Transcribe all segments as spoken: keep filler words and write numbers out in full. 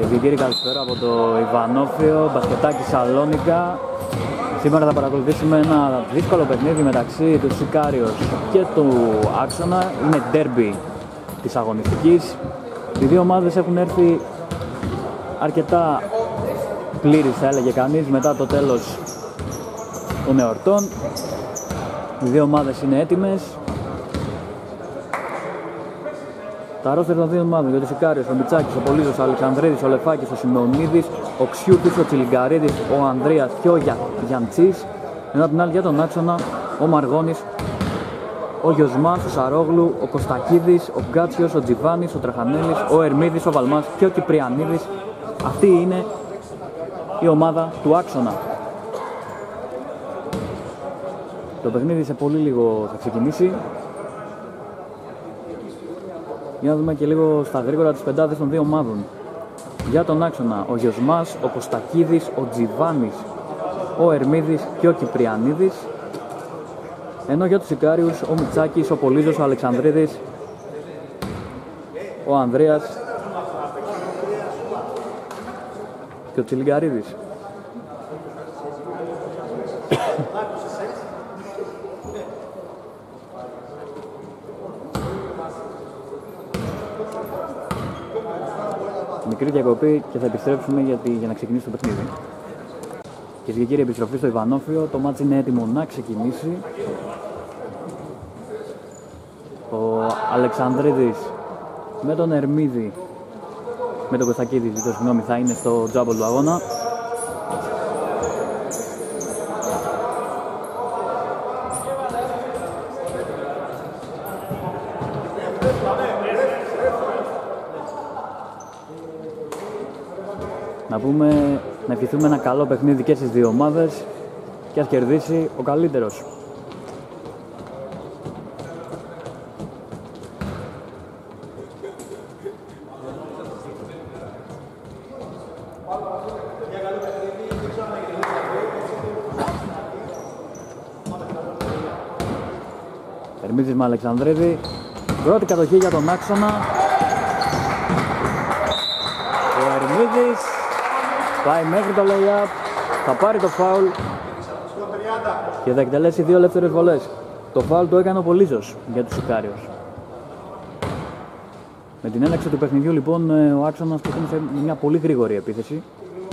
Και κύριοι, καλησπέρα από το Ιβανόφιο, μπασκετάκι Σαλόνικα. Σήμερα θα παρακολουθήσουμε ένα δύσκολο παιχνίδι μεταξύ του Σικάριος και του Άξονα. Είναι ντέρμπι της αγωνιστικής. Οι δύο ομάδες έχουν έρθει αρκετά πλήρης, θα έλεγε κανείς, μετά το τέλος των εορτών. Οι δύο ομάδες είναι έτοιμες. Τα ρόστερ των δύο ομάδων για το Σικάριος, ο Μιτσάκης, ο Πολύζος, ο Αλεξανδρίδης, ο Λεφάκης, ο Σιμεωνίδης, ο Ξιούτης, ο Τσιλιγκαρίδης, ο Ανδρέας και ο Για... Γιαντσής. Ενώ από την άλλη για τον Άξονα, ο Μαργώνης, ο Γιωσμάς, ο Σαρόγλου, ο Κωστακίδης, ο Γκάτσιος, ο Τζιβάνης, ο Τραχανέλης, ο Ερμίδης, ο Βαλμάς και ο Κυπριανίδης. Αυτή είναι η ομάδα του Άξονα. Το παιχνίδι σε πολύ λίγο θα ξεκινήσει. Για να δούμε και λίγο στα γρήγορα τις πεντάδες των δύο ομάδων. Για τον Άξονα, ο Γιωσμάς, ο Κωστακίδης, ο Τζιβάνης, ο Ερμίδης και ο Κυπριανίδης. Ενώ για τους Σικάριους, ο Μιτσάκης, ο Πολύζος, ο Αλεξανδρίδης, ο Ανδρέας και ο Τσιλιγκαρίδης. Μικρή διακοπή και θα επιστρέψουμε γιατί, για να ξεκινήσει το παιχνίδι. Κυρίες και κύριοι, επιστροφή στο Ιβανόφιο. Το μάτς είναι έτοιμο να ξεκινήσει. Ο Αλεξανδρίδης με τον Ερμίδη, με τον Κωστακίδη, ζητώ συγγνώμη, θα είναι στο τζάμπολ του αγώνα. Να πούμε, να ευχηθούμε ένα καλό παιχνίδι και στις δύο ομάδες και ας κερδίσει ο καλύτερος. Ερμίδης με Αλεξανδρίδη, πρώτη κατοχή για τον Άξονα. Ο Ερμίδης πάει μέχρι το lay-up, θα πάρει το φάουλ και θα εκτελέσει δύο ελεύθερες βολές. Το φάουλ το έκανε ο Πολύζος για τους Σικάριος. Με την έναρξη του παιχνιδιού λοιπόν ο Άξονας ξεκίνησε μια πολύ γρήγορη επίθεση.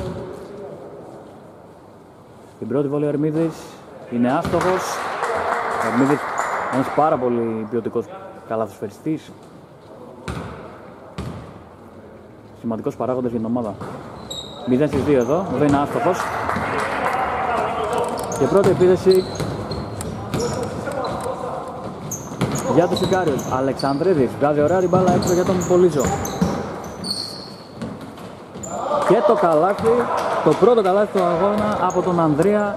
Την πρώτη βολή ο Ερμίδης είναι άστοχος. Ο Ερμίδης ένας πάρα πολύ ποιοτικός καλαθοσφαιριστής. Σημαντικός παράγοντας για την ομάδα. μηδέν στις δύο εδώ, εδώ είναι άστοχος. Και πρώτη επίθεση για τους Σικάριους. Αλεξανδρίδης βγάζει ωραία την μπάλα έξω για τον Πολύζο. Και το καλάθι, το πρώτο καλάθι του αγώνα από τον Ανδρέα.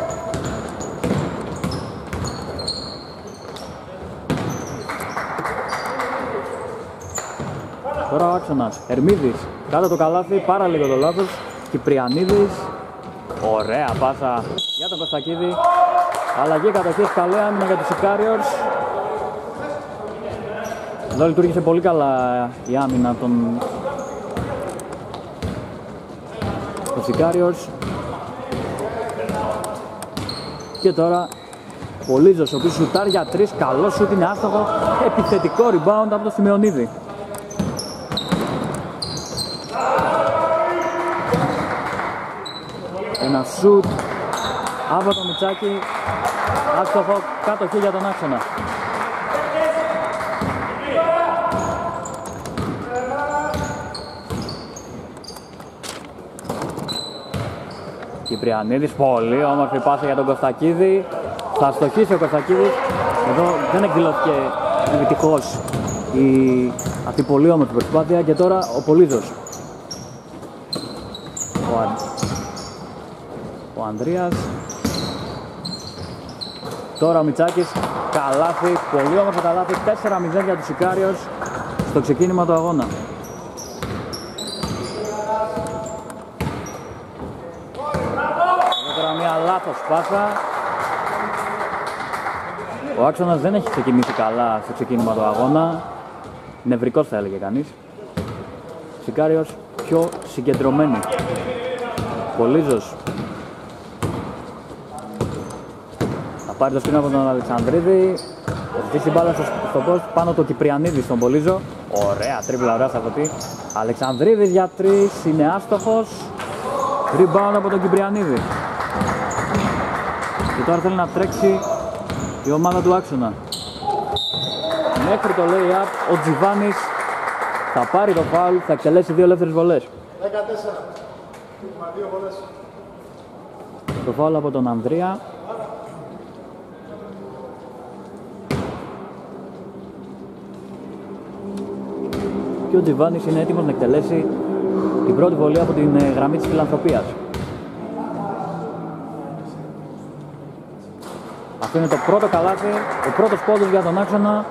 Τώρα ο Άξονας, Ερμίδης, κάτω το καλάθι, πάρα λίγο το λάθος. Κυπριανίδης, ωραία πάσα για τον Κωστακίδη. Αλλαγή κατοχής, καλή άμυνα για τους Σικάριος. Εδώ λειτουργήσε πολύ καλά η άμυνα των των Σικάριος. Και τώρα Πολύζος, ο οποίος σουτάρει για τρεις, καλό σουτ, είναι άστοχο. Επιθετικό rebound από τον Σιμεωνίδη. Ένα σουτ από το Μιτσάκι, άστοχο, κατοχή για τον Άξονα. Κυπριανίδης, πολύ όμορφη πάσα για τον Κωστακίδη. Θα στοχίσει ο Κωστακίδης. Εδώ δεν εκδηλώθηκε επιτυχώς η... αυτή η πολύ όμορφη προσπάθεια. Και τώρα ο Πολύζος. Ο, Αν... ο Ανδρέας. Τώρα ο Μιτσάκης, καλάθι, πολύ όμορφο καλάθι. τέσσερα μηδέν για τους Σικάριος στο ξεκίνημα του αγώνα. Εδώ τώρα μια λάθος πάσα. Ο Άξονας δεν έχει ξεκινήσει καλά στο ξεκίνημα του αγώνα. Νευρικός θα έλεγε κανείς. Σικάριος πιο συγκεντρωμένοι. Πολύζος. Θα πάρει το σκηνό από τον Αλεξανδρίδη. Θα ζητήσει την μπάλα στο, στο post, πάνω το Κυπριανίδη στον Πολύζο. Ωραία, τρίπλα, ωραία σταυρωτή. Αλεξανδρίδης για τρεις, είναι άστοχος. Rebound από τον Κυπριανίδη. Και τώρα θέλει να τρέξει η ομάδα του άξονα. Μέχρι το lay-up ο Τζιβάνης θα πάρει το φάουλ, θα εκτελέσει δύο ελεύθερες βολές. δεκατέσσερα. Δύο βολές. Το φάουλ από τον Ανδρία. Και ο Τζιβάνης είναι έτοιμος να εκτελέσει την πρώτη βολή από την ε, γραμμή της φιλανθρωπίας. Αυτό είναι το πρώτο καλάθι, ο πρώτος πόντος για τον άξονα.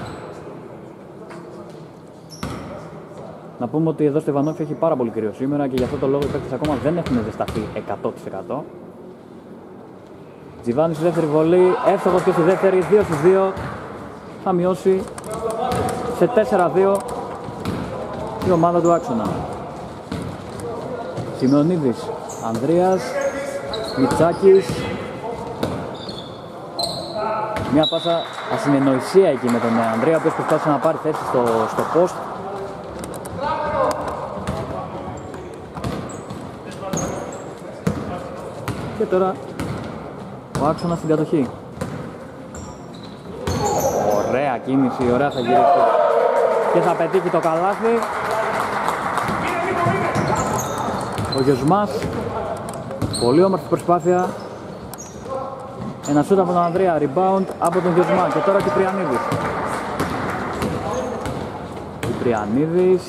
Να πούμε ότι εδώ στο Ιβανόφι έχει πάρα πολύ κρύο σήμερα και γι' αυτό το λόγο οι παίκτες ακόμα δεν έχουν ζεσταθεί εκατό τοις εκατό. Τζιβάνης στη δεύτερη βολή, εύστοχος και στη δεύτερη, δύο στους δύο. Θα μειώσει σε τέσσερα δύο η ομάδα του άξονα. Σιμεωνίδης, Ανδρίας, Μιτσάκης. Μια πάσα ασυνεννοησία εκεί με τον Ανδρέα, ο οποίος προσπάθησε να πάρει θέση στο, στο post. Και τώρα ο άξονας στην κατοχή. Ωραία κίνηση, ωραία θα γυρίσει και θα πετύχει το καλάθι. Ο Γιωσμάς, πολύ όμορφη προσπάθεια. Ένα σούτ από τον Ανδρέα, rebound από τον Γιωσμά. Και τώρα Κυπριανίδης. Κυπριανίδης.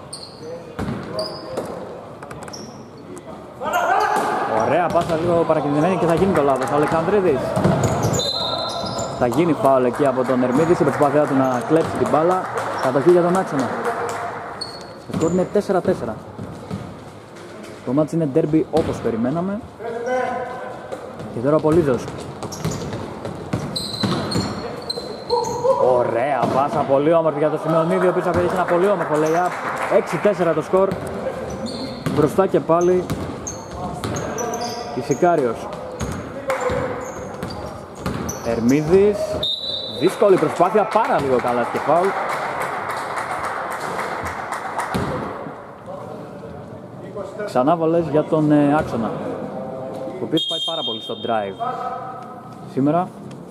Ωραία πάσα, λίγο παρακινδυμένη και θα γίνει το λάθος. Αλεξανδρίδης. Θα γίνει φάουλ εκεί από τον Ερμίδη στην προσπάθειά του να κλέψει την μπάλα. Κατοχή για τον άξονα. Το σκορ είναι τέσσερα τέσσερα. Το μάτς είναι derby όπως περιμέναμε. Και τώρα ο Πολύζος. Ωραία πάσα, πολύ όμορφη για το Σιμεωνίδη, ο οποίος θα πετύχει ένα πολύ όμορφο lay-up. έξι τέσσερα το σκορ. Μπροστά και πάλι η Σικάριος. Ερμίδης. Δύσκολη προσπάθεια, πάρα λίγο καλά και φάουλ. Ξανά βολές για τον ε, άξονα, ο οποίος πάει πάρα πολύ στο drive σήμερα.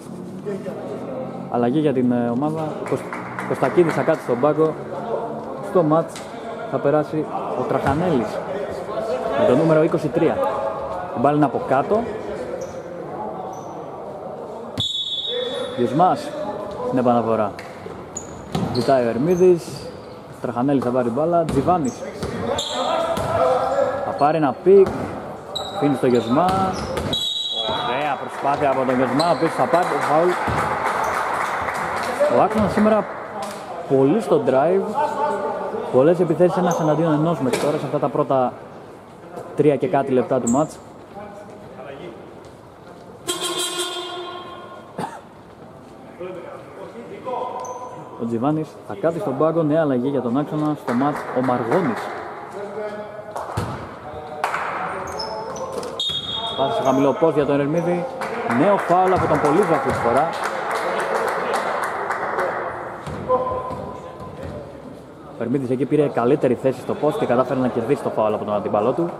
Αλλαγή για την ε, ομάδα. Κωστακίδης θα κάτσει στον πάγκο. Στο μάτς θα περάσει ο Τραχανέλης με το νούμερο είκοσι τρία. Η μπάλα είναι από κάτω. Γιωσμάς στην επαναφορά. Ζητάει ο Ερμίδης. Τραχανέλης θα πάρει μπάλα. Τζιβάνης θα πάρει ένα πικ. Φύνει στο Γιωσμά. Ωραία προσπάθεια από τον Γιωσμά, ο οποίος θα πάρει το φάουλ. Ο άξονας σήμερα πολύ στο drive. Πολλές επιθέσεις ένας εναντίον ενός μέχρι τώρα σε αυτά τα πρώτα τρία και κάτι λεπτά του μάτς. Ο Τζιβάνης θα κάτσει στον πάγκο, νέα αλλαγή για τον άξονα στο μάτς, ο Μαργώνης. Πάσε σε χαμηλό post για τον Ερμίδη, νέο φάουλ από τον Πολύζο αυτή τη φορά. Ο Ερμίδης εκεί πήρε καλύτερη θέση στο post και κατάφερε να κερδίσει το φάουλ από τον αντίπαλό του.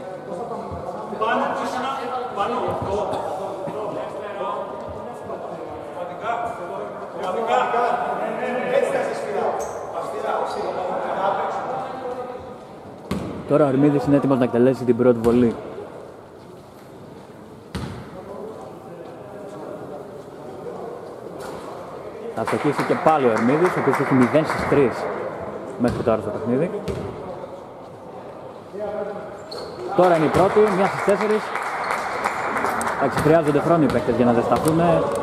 Τώρα ο Ερμίδης είναι έτοιμος να εκτελέσει την πρώτη βολή. Θα αστοχίσει και πάλι ο Ερμίδης, ο οποίος έχει μηδέν στις τρεις μέχρι τώρα στο παιχνίδι. Τώρα είναι η πρώτη, μία στις τέσσερις. Εντάξει, χρειάζονται χρόνο οι παίκτες για να ζεσταθούν.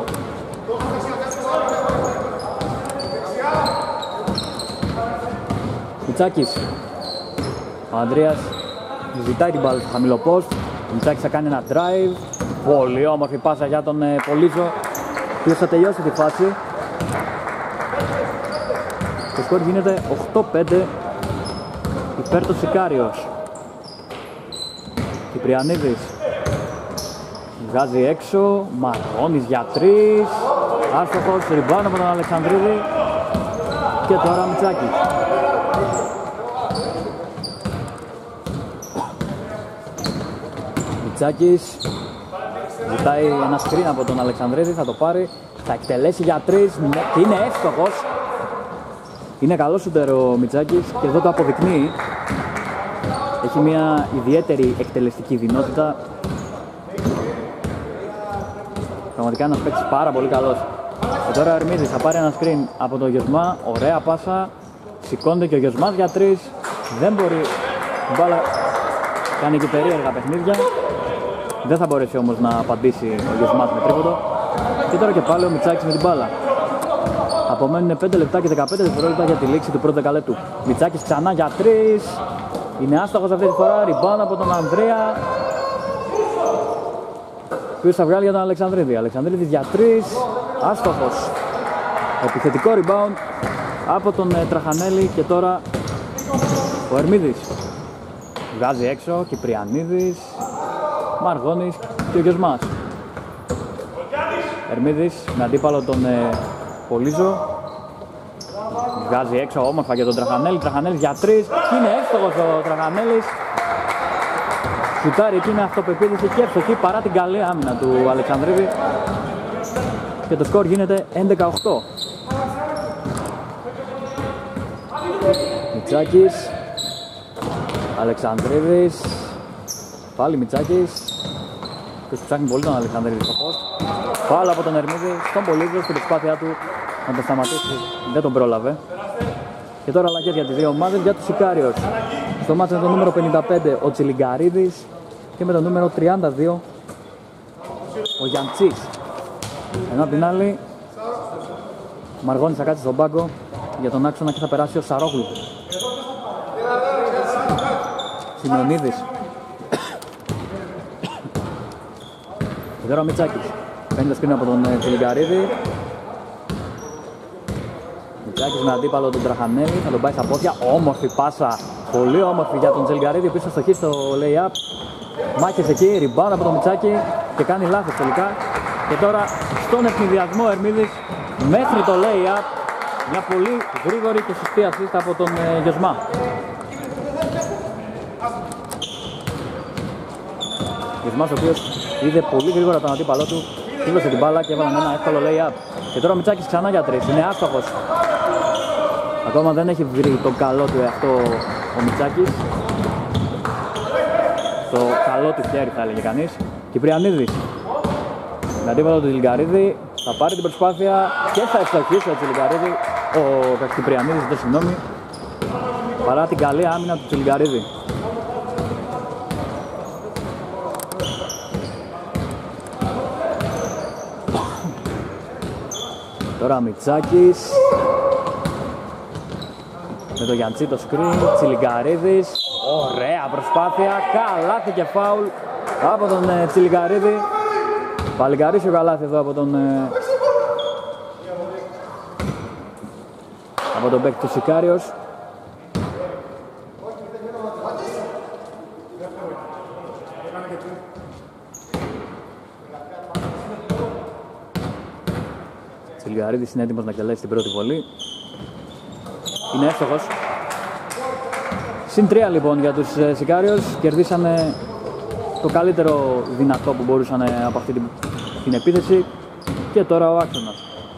Μιτσάκης. Ο Ανδρέας ζητάει την μπάλα στο χαμηλό post. Ο Μιτσάκης θα κάνει ένα drive. Πολύ όμορφη πάσα για τον ε, Πολύζο, ο οποίος θα τελειώσει τη φάση. Το σκορ γίνεται οκτώ πέντε υπέρ το Σικάριος. Κυπριανίδης βγάζει έξω, Μαργώνης για τρεις, άστοχος, ριμπάουν από τον Αλεξανδρίδη και τώρα Μητσάκης. Μητσάκης ζητάει ένα screen από τον Αλεξανδρίδη, θα το πάρει, θα εκτελέσει για τρεις και είναι εύστοχος. Είναι καλός σούτερ ο Μητσάκης και εδώ το αποδεικνύει. Έχει μια ιδιαίτερη εκτελεστική δυνότητα. Πραγματικά ένας παίκτης πάρα πολύ καλός. Και τώρα ο Ερμίδης θα πάρει ένα screen από τον Γεσμά. Ωραία πάσα. Σηκώνεται και ο Γεσμάς για τρεις. Δεν μπορεί. Η μπάλα κάνει και περίεργα παιχνίδια. Δεν θα μπορέσει όμως να απαντήσει ο Γεσμάς με τρίποντο. Και τώρα και πάλι ο Μητσάκης με την μπάλα. Απομένουν πέντε λεπτά και δεκαπέντε δευτερόλεπτα για τη λήξη του πρώτου δεκαλέπτου. Μητσάκης ξανά για τρεις. Είναι άστοχος αυτή τη φορά. Rebound από τον Ανδρέα. Ποιος θα βγάλει για τον Αλεξανδρίδη. Αλεξανδρίδης για τρεις. Άστοχος. Επιθετικό rebound από τον ε, Τραχανέλη. Και τώρα ο Ερμίδης βγάζει έξω. Κυπριανίδης, Μαργώνης και ο Γεσμάς. Ερμίδης με αντίπαλο τον ε, Πολύζο. Βγάζει έξω όμορφα για τον Τραχανέλη. Τραχανέλης για τρεις. Είναι εύστοχος ο Τραχανέλης. Σουτάρει εκεί με αυτοπεποίθηση και εύστοχη παρά την καλή άμυνα του Αλεξανδρίδη. Και το σκορ γίνεται έντεκα οκτώ. Μητσάκης, Αλεξανδρίδης, πάλι Μητσάκης. Και ψάχνει πολύ τον Αλεξανδρίδη στο post. Φάουλ από τον Ερμίδη στον Πολύδιο στην προσπάθειά του να το σταματήσει. Δεν τον πρόλαβε. Και τώρα αλλαγές για τις δύο ομάδες. Για τους Σικάριος στο μάτσο με το νούμερο πενήντα πέντε ο Τσιλιγκαρίδης και με το νούμερο τριάντα δύο ο Γιαντσής. Ενώ απ' την άλλη ο Μαργώνης θα κάτσει στον πάγκο για τον άξονα και θα περάσει ο Σαρόγλου. Σημειονίδης. Και τώρα ο Μητσάκης παίρνει το σκρίνο από τον Τσιλιγκαρίδη. Μητσάκης με αντίπαλο τον Τραχανέλη, θα τον πάει στα πόδια. Όμορφη πάσα, πολύ όμορφη για τον Τσιλιγκαρίδη, ο οποίος θα στοχίσει στο lay-up. Μάχες εκεί, rebound από τον Μητσάκη και κάνει λάθος τελικά. Και τώρα στον ευνηδιασμό Ερμίδης μέχρι το lay-up. Μια πολύ γρήγορη και σωστή assist από τον ε, Γεσμά. Γεσμάς ο οποίος είδε πολύ γρήγορα τον αντίπαλό του, κύλωσε την μπάλα και έβαλε ένα εύκολο lay-up. Και τώρα ο Μητσάκης ξανά για τρεις, είναι άστοχος. Ακόμα δεν έχει βρει το καλό του εαυτό ο Μητσάκης. Το καλό του χέρι θα έλεγε κανείς. Κυπριανίδης με αντίπαλο του Τσιλιγκαρίδη θα πάρει την προσπάθεια και θα ευστοχίσει ο Τσιλιγκαρίδη, ο Κυπριανίδης, δεν συγγνώμη, παρά την καλή άμυνα του Τσιλιγκαρίδη. Τώρα Μητσάκης με το Γιαντσί το screen, Τσιλιγκαρίδης, ωραία προσπάθεια, καλάθι και φάουλ από τον ε, Τσιλιγκαρίδη. Παλικαρίσιο καλάθι εδώ από τον ε, από τον παίκτη του Σικάριος. Τσιλιγκαρίδης είναι έτοιμος να εκτελέσει την πρώτη βολή. Είναι εύστοχος. Συν τρία λοιπόν για τους ε, Σικάριος. Κερδίσανε το καλύτερο δυνατό που μπορούσαν από αυτή την, την επίθεση. Και τώρα ο άξονας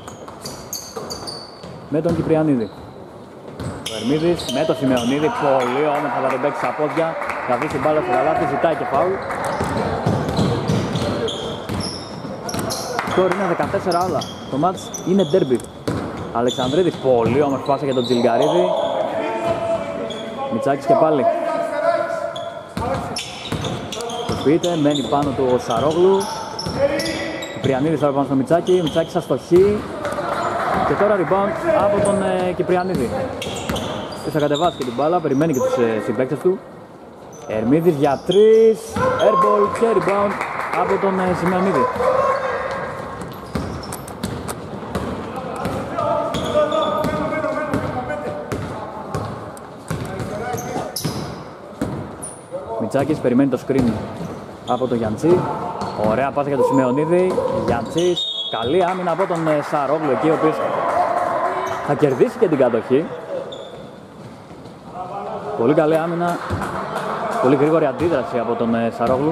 με τον Κυπριανίδη. Ο Ερμίδης με τον Σημεωνίδη. Πολύ όμορφα θα τον παίξει στα πόδια. Θα δει την μπάλα στο καλάθι, ζητάει και φάουλ. Τώρα είναι δεκατέσσερα όλα. Το μάτς είναι ντέρμπι. Αλεξανδρίδης, πολύ όμορφη πάσα για τον Τσιλιγκαρίδη. Μητσάκης και πάλι. Προσποιείται, μένει πάνω του ο Σαρόγλου. Κυπριανίδης τώρα πάνω στο Μητσάκη. Μητσάκης αστοχή. Και τώρα rebound από τον ε, Κυπριανίδη. Και θα κατεβάσει και την μπάλα, περιμένει και τους ε, συμπαίκτες του. Ερμίδης για τρεις. Airball και rebound από τον ε, Σημεωνίδη. Μητσάκης περιμένει το screen από τον Γιαντσί. Ωραία πάσα για τον Σιμεωνίδη. Γιαντσής, καλή άμυνα από τον Σαρόγλου εκεί, ο οποίος θα κερδίσει και την κατοχή. Πολύ καλή άμυνα. Πολύ γρήγορη αντίδραση από τον Σαρόγλου.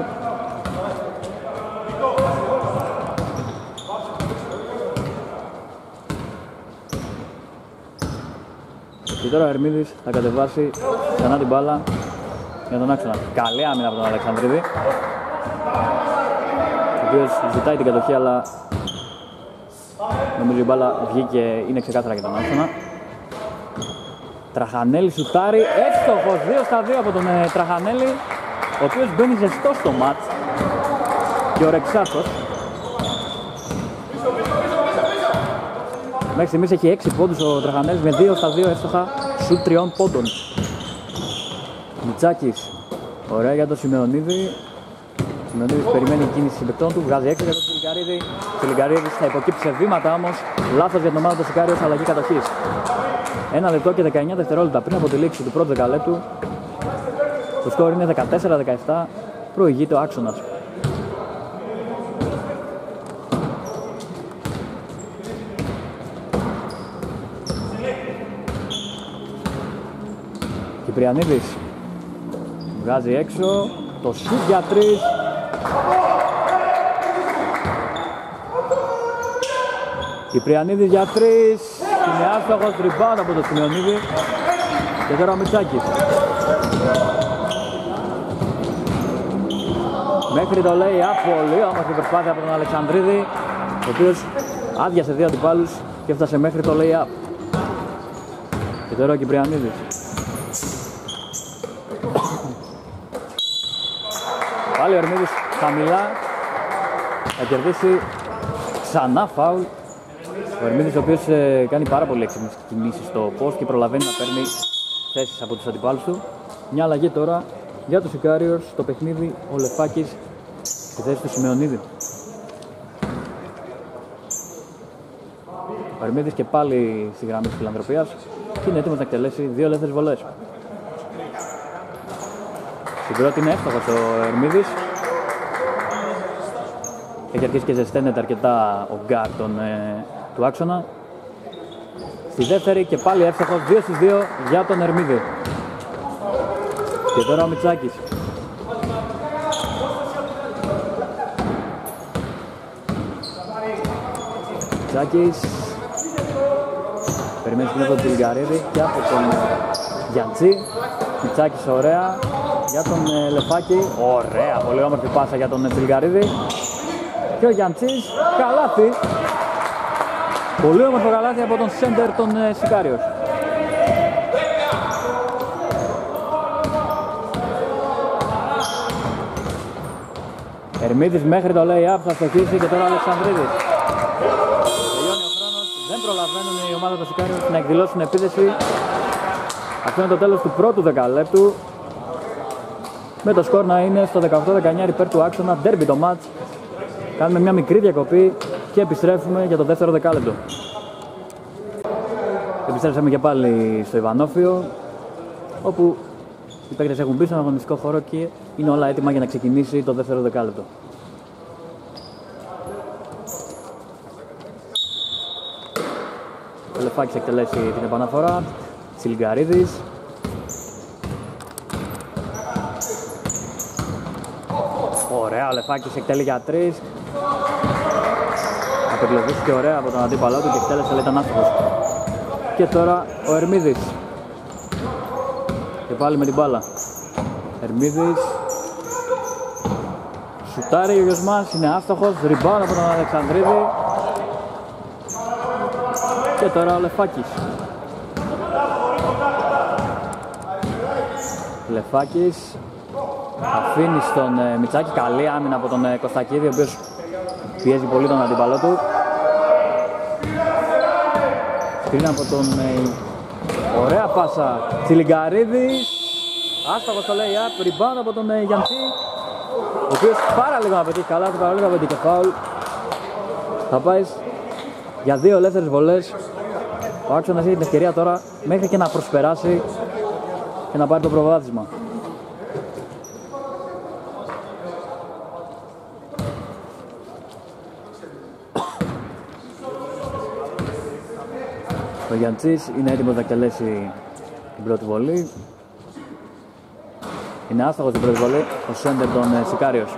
Και τώρα ο Ερμίδης θα κατεβάσει ξανά την μπάλα για τον άξονα. Καλή άμυνα από τον Αλεξανδρίδη, ο οποίος ζητάει την κατοχή, αλλά νομίζω η μπάλα βγήκε, είναι ξεκάθαρα για τον άξονα. Τραχανέλη σουτάρει, εύστοχος, δύο στα δύο από τον ε, Τραχανέλη, ο οποίος μπαίνει ζεστό στο μάτς και ορεξάτος. Μέχρι στιγμής έχει έξι πόντους ο Τραχανέλης με δύο στα δύο εύστοχα σουτ τριών πόντων. Μητσάκης, ωραία για τον Σιμεωνίδη. Ο Σιμεωνίδης περιμένει κίνηση συμπαικτών του, βγάζει έξω για τον Τσιλικαρίδη. Ο Τσιλικαρίδης θα υποκύψει βήματα όμως, λάθος για την ομάδα του Σικάριος, αλλαγή κατοχής. Ένα λεπτό και δεκαεννιά δευτερόλεπτα πριν από τη λήξη του πρώτου δεκαλέπτου. Το σκορ είναι δεκατέσσερα δεκαεπτά, προηγείται ο άξονας. Κυπριανίδης βγάζει έξω, το σουτ για τρεις. Κυπριανίδης για τρεις, είναι άστοχος, rebound από το Σιμεωνίδη. Και τώρα ο Μητσάκης. Μέχρι το λέει πολύ όμορφη προσπάθεια από τον Αλεξανδρίδη, ο οποίος άδειασε δύο αντιπάλους και έφτασε μέχρι το lay-up. Και τώρα ο Κυπριανίδης. Πάλι ο Ερμίδης χαμηλά, θα κερδίσει ξανά φάουλ. Ο Ερμίδης, ο οποίος ε, κάνει πάρα πολύ έξυπνες κινήσεις στο post και προλαβαίνει να παίρνει θέσεις από τους αντιπάλους του. Μια αλλαγή τώρα για τους Icarios στο παιχνίδι, ο Λεφάκης στη θέση του Σιμεωνίδη. Ο Ερμίδης και πάλι στη γραμμή της φιλανθρωπίας και είναι έτοιμος να εκτελέσει δύο ελεύθερες βολές. Στην πρώτη είναι εύστοχος ο Ερμίδης. Έχει αρχίσει και ζεσταίνεται αρκετά ο γκάρ τον, ε, του άξονα. Στη δεύτερη και πάλι εύστοχος, δύο στις δύο για τον Ερμίδη. Και τώρα ο Μητσάκης. Μητσάκης περιμένει στην από τον Τιλγκαρίδη και από τον Γιαντζή. Μητσάκης ωραία για τον ε, Λεφάκη. Ωραία, πολύ όμορφη πάσα για τον Τιλγκαρίδη. Και ο Γιαντσής, καλάθι. Πολύ όμορφο καλάθι από τον σέντερ των ε, Σικάριος. Ερμίδης μέχρι το lay-up θα στοχίσει και τώρα ο Αλεξανδρίδης. Τελειώνει ο χρόνος, δεν προλαβαίνουν η ομάδα των Σικάριος να εκδηλώσουν επίδεση. Αυτό είναι το τέλος του πρώτου δεκαλέπτου. Με το σκορ να είναι στο δεκαοκτώ δεκαεννιά υπέρ του άξονα, derby το match. Κάνουμε μια μικρή διακοπή και επιστρέφουμε για το δεύτερο δεκάλεπτο. Επιστρέψαμε και πάλι στο Ιβανόφιο, όπου οι παίκτες έχουν μπει στον αγωνιστικό χώρο και είναι όλα έτοιμα για να ξεκινήσει το δεύτερο δεκάλεπτο. Ο Λεφάκης εκτελέσει την επαναφορά, Τσιλγκαρίδης. Ωραία, ο Λεφάκης εκτέλει για τρεις. Απεκλωβίστηκε ωραία από τον αντίπαλό του και εκτέλεσε, αλλά ήταν άστοχος. Και τώρα ο Ερμίδης. Και πάλι με την μπάλα. Ερμίδης. Σουτάρει ο Γιωσμάς, είναι άστοχος. Rebound από τον Αλεξανδρίδη. Και τώρα ο Λεφάκης. Λεφάκης. Αφήνει στον ε, Μητσάκη, καλή άμυνα από τον ε, Κωστακίδη, ο οποίος πιέζει πολύ τον αντίπαλό του. Σκριν από τον ε, ωραία πάσα Τσιλιγκαρίδης. Άστοχος στο lay-up, rebound από τον ε, Γιαντσί, ο οποίος πάρα λίγο να πετύχει καλά, του παρά λίγο να πετύχει φάουλ. Θα πάει για δύο ελεύθερες βολές. Ο άξονας έχει την ευκαιρία τώρα μέχρι και να προσπεράσει και να πάρει το προβάδισμα. Ο Γιαντσής είναι έτοιμος να εκτελέσει την πρώτη βολή. Είναι άστοχος την πρώτη βολή, ο σέντερ των Σικάριος.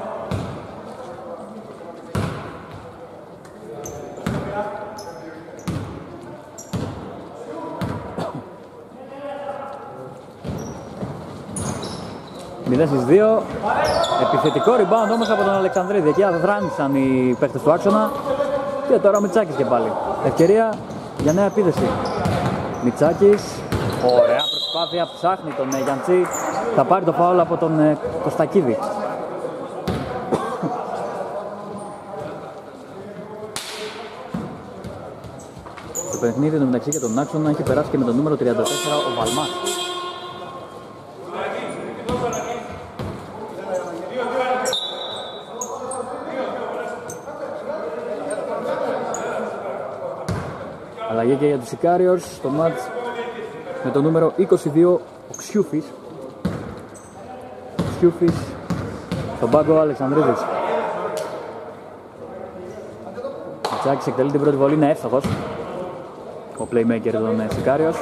μηδέν στις δύο. Επιθετικό rebound όμως από τον Αλεξανδρίδη. Εκεί αδράνησαν οι παίκτες του άξονα. Και τώρα ο Μητσάκης και πάλι. Ευκαιρία για νέα επίθεση. Μητσάκης. Ωραία προσπάθεια. Ψάχνει τον Γιαντσί. Θα πάρει το φάουλ από τον Κωστακίδη. Το παιχνίδι του μεταξύ και τον άξονα έχει περάσει και με το νούμερο τριάντα τέσσερα ο Βαλμάς. Αλλαγή και για τους Σικάριορς στο μάτς με το νούμερο είκοσι δύο ο Ξιούφης. Ξιούφης στον πάγκο Αλεξανδρίδης. Μητσάκης εκτελεί την πρώτη βολή, είναι εύστοχος ο playmaker των Σικάριορς.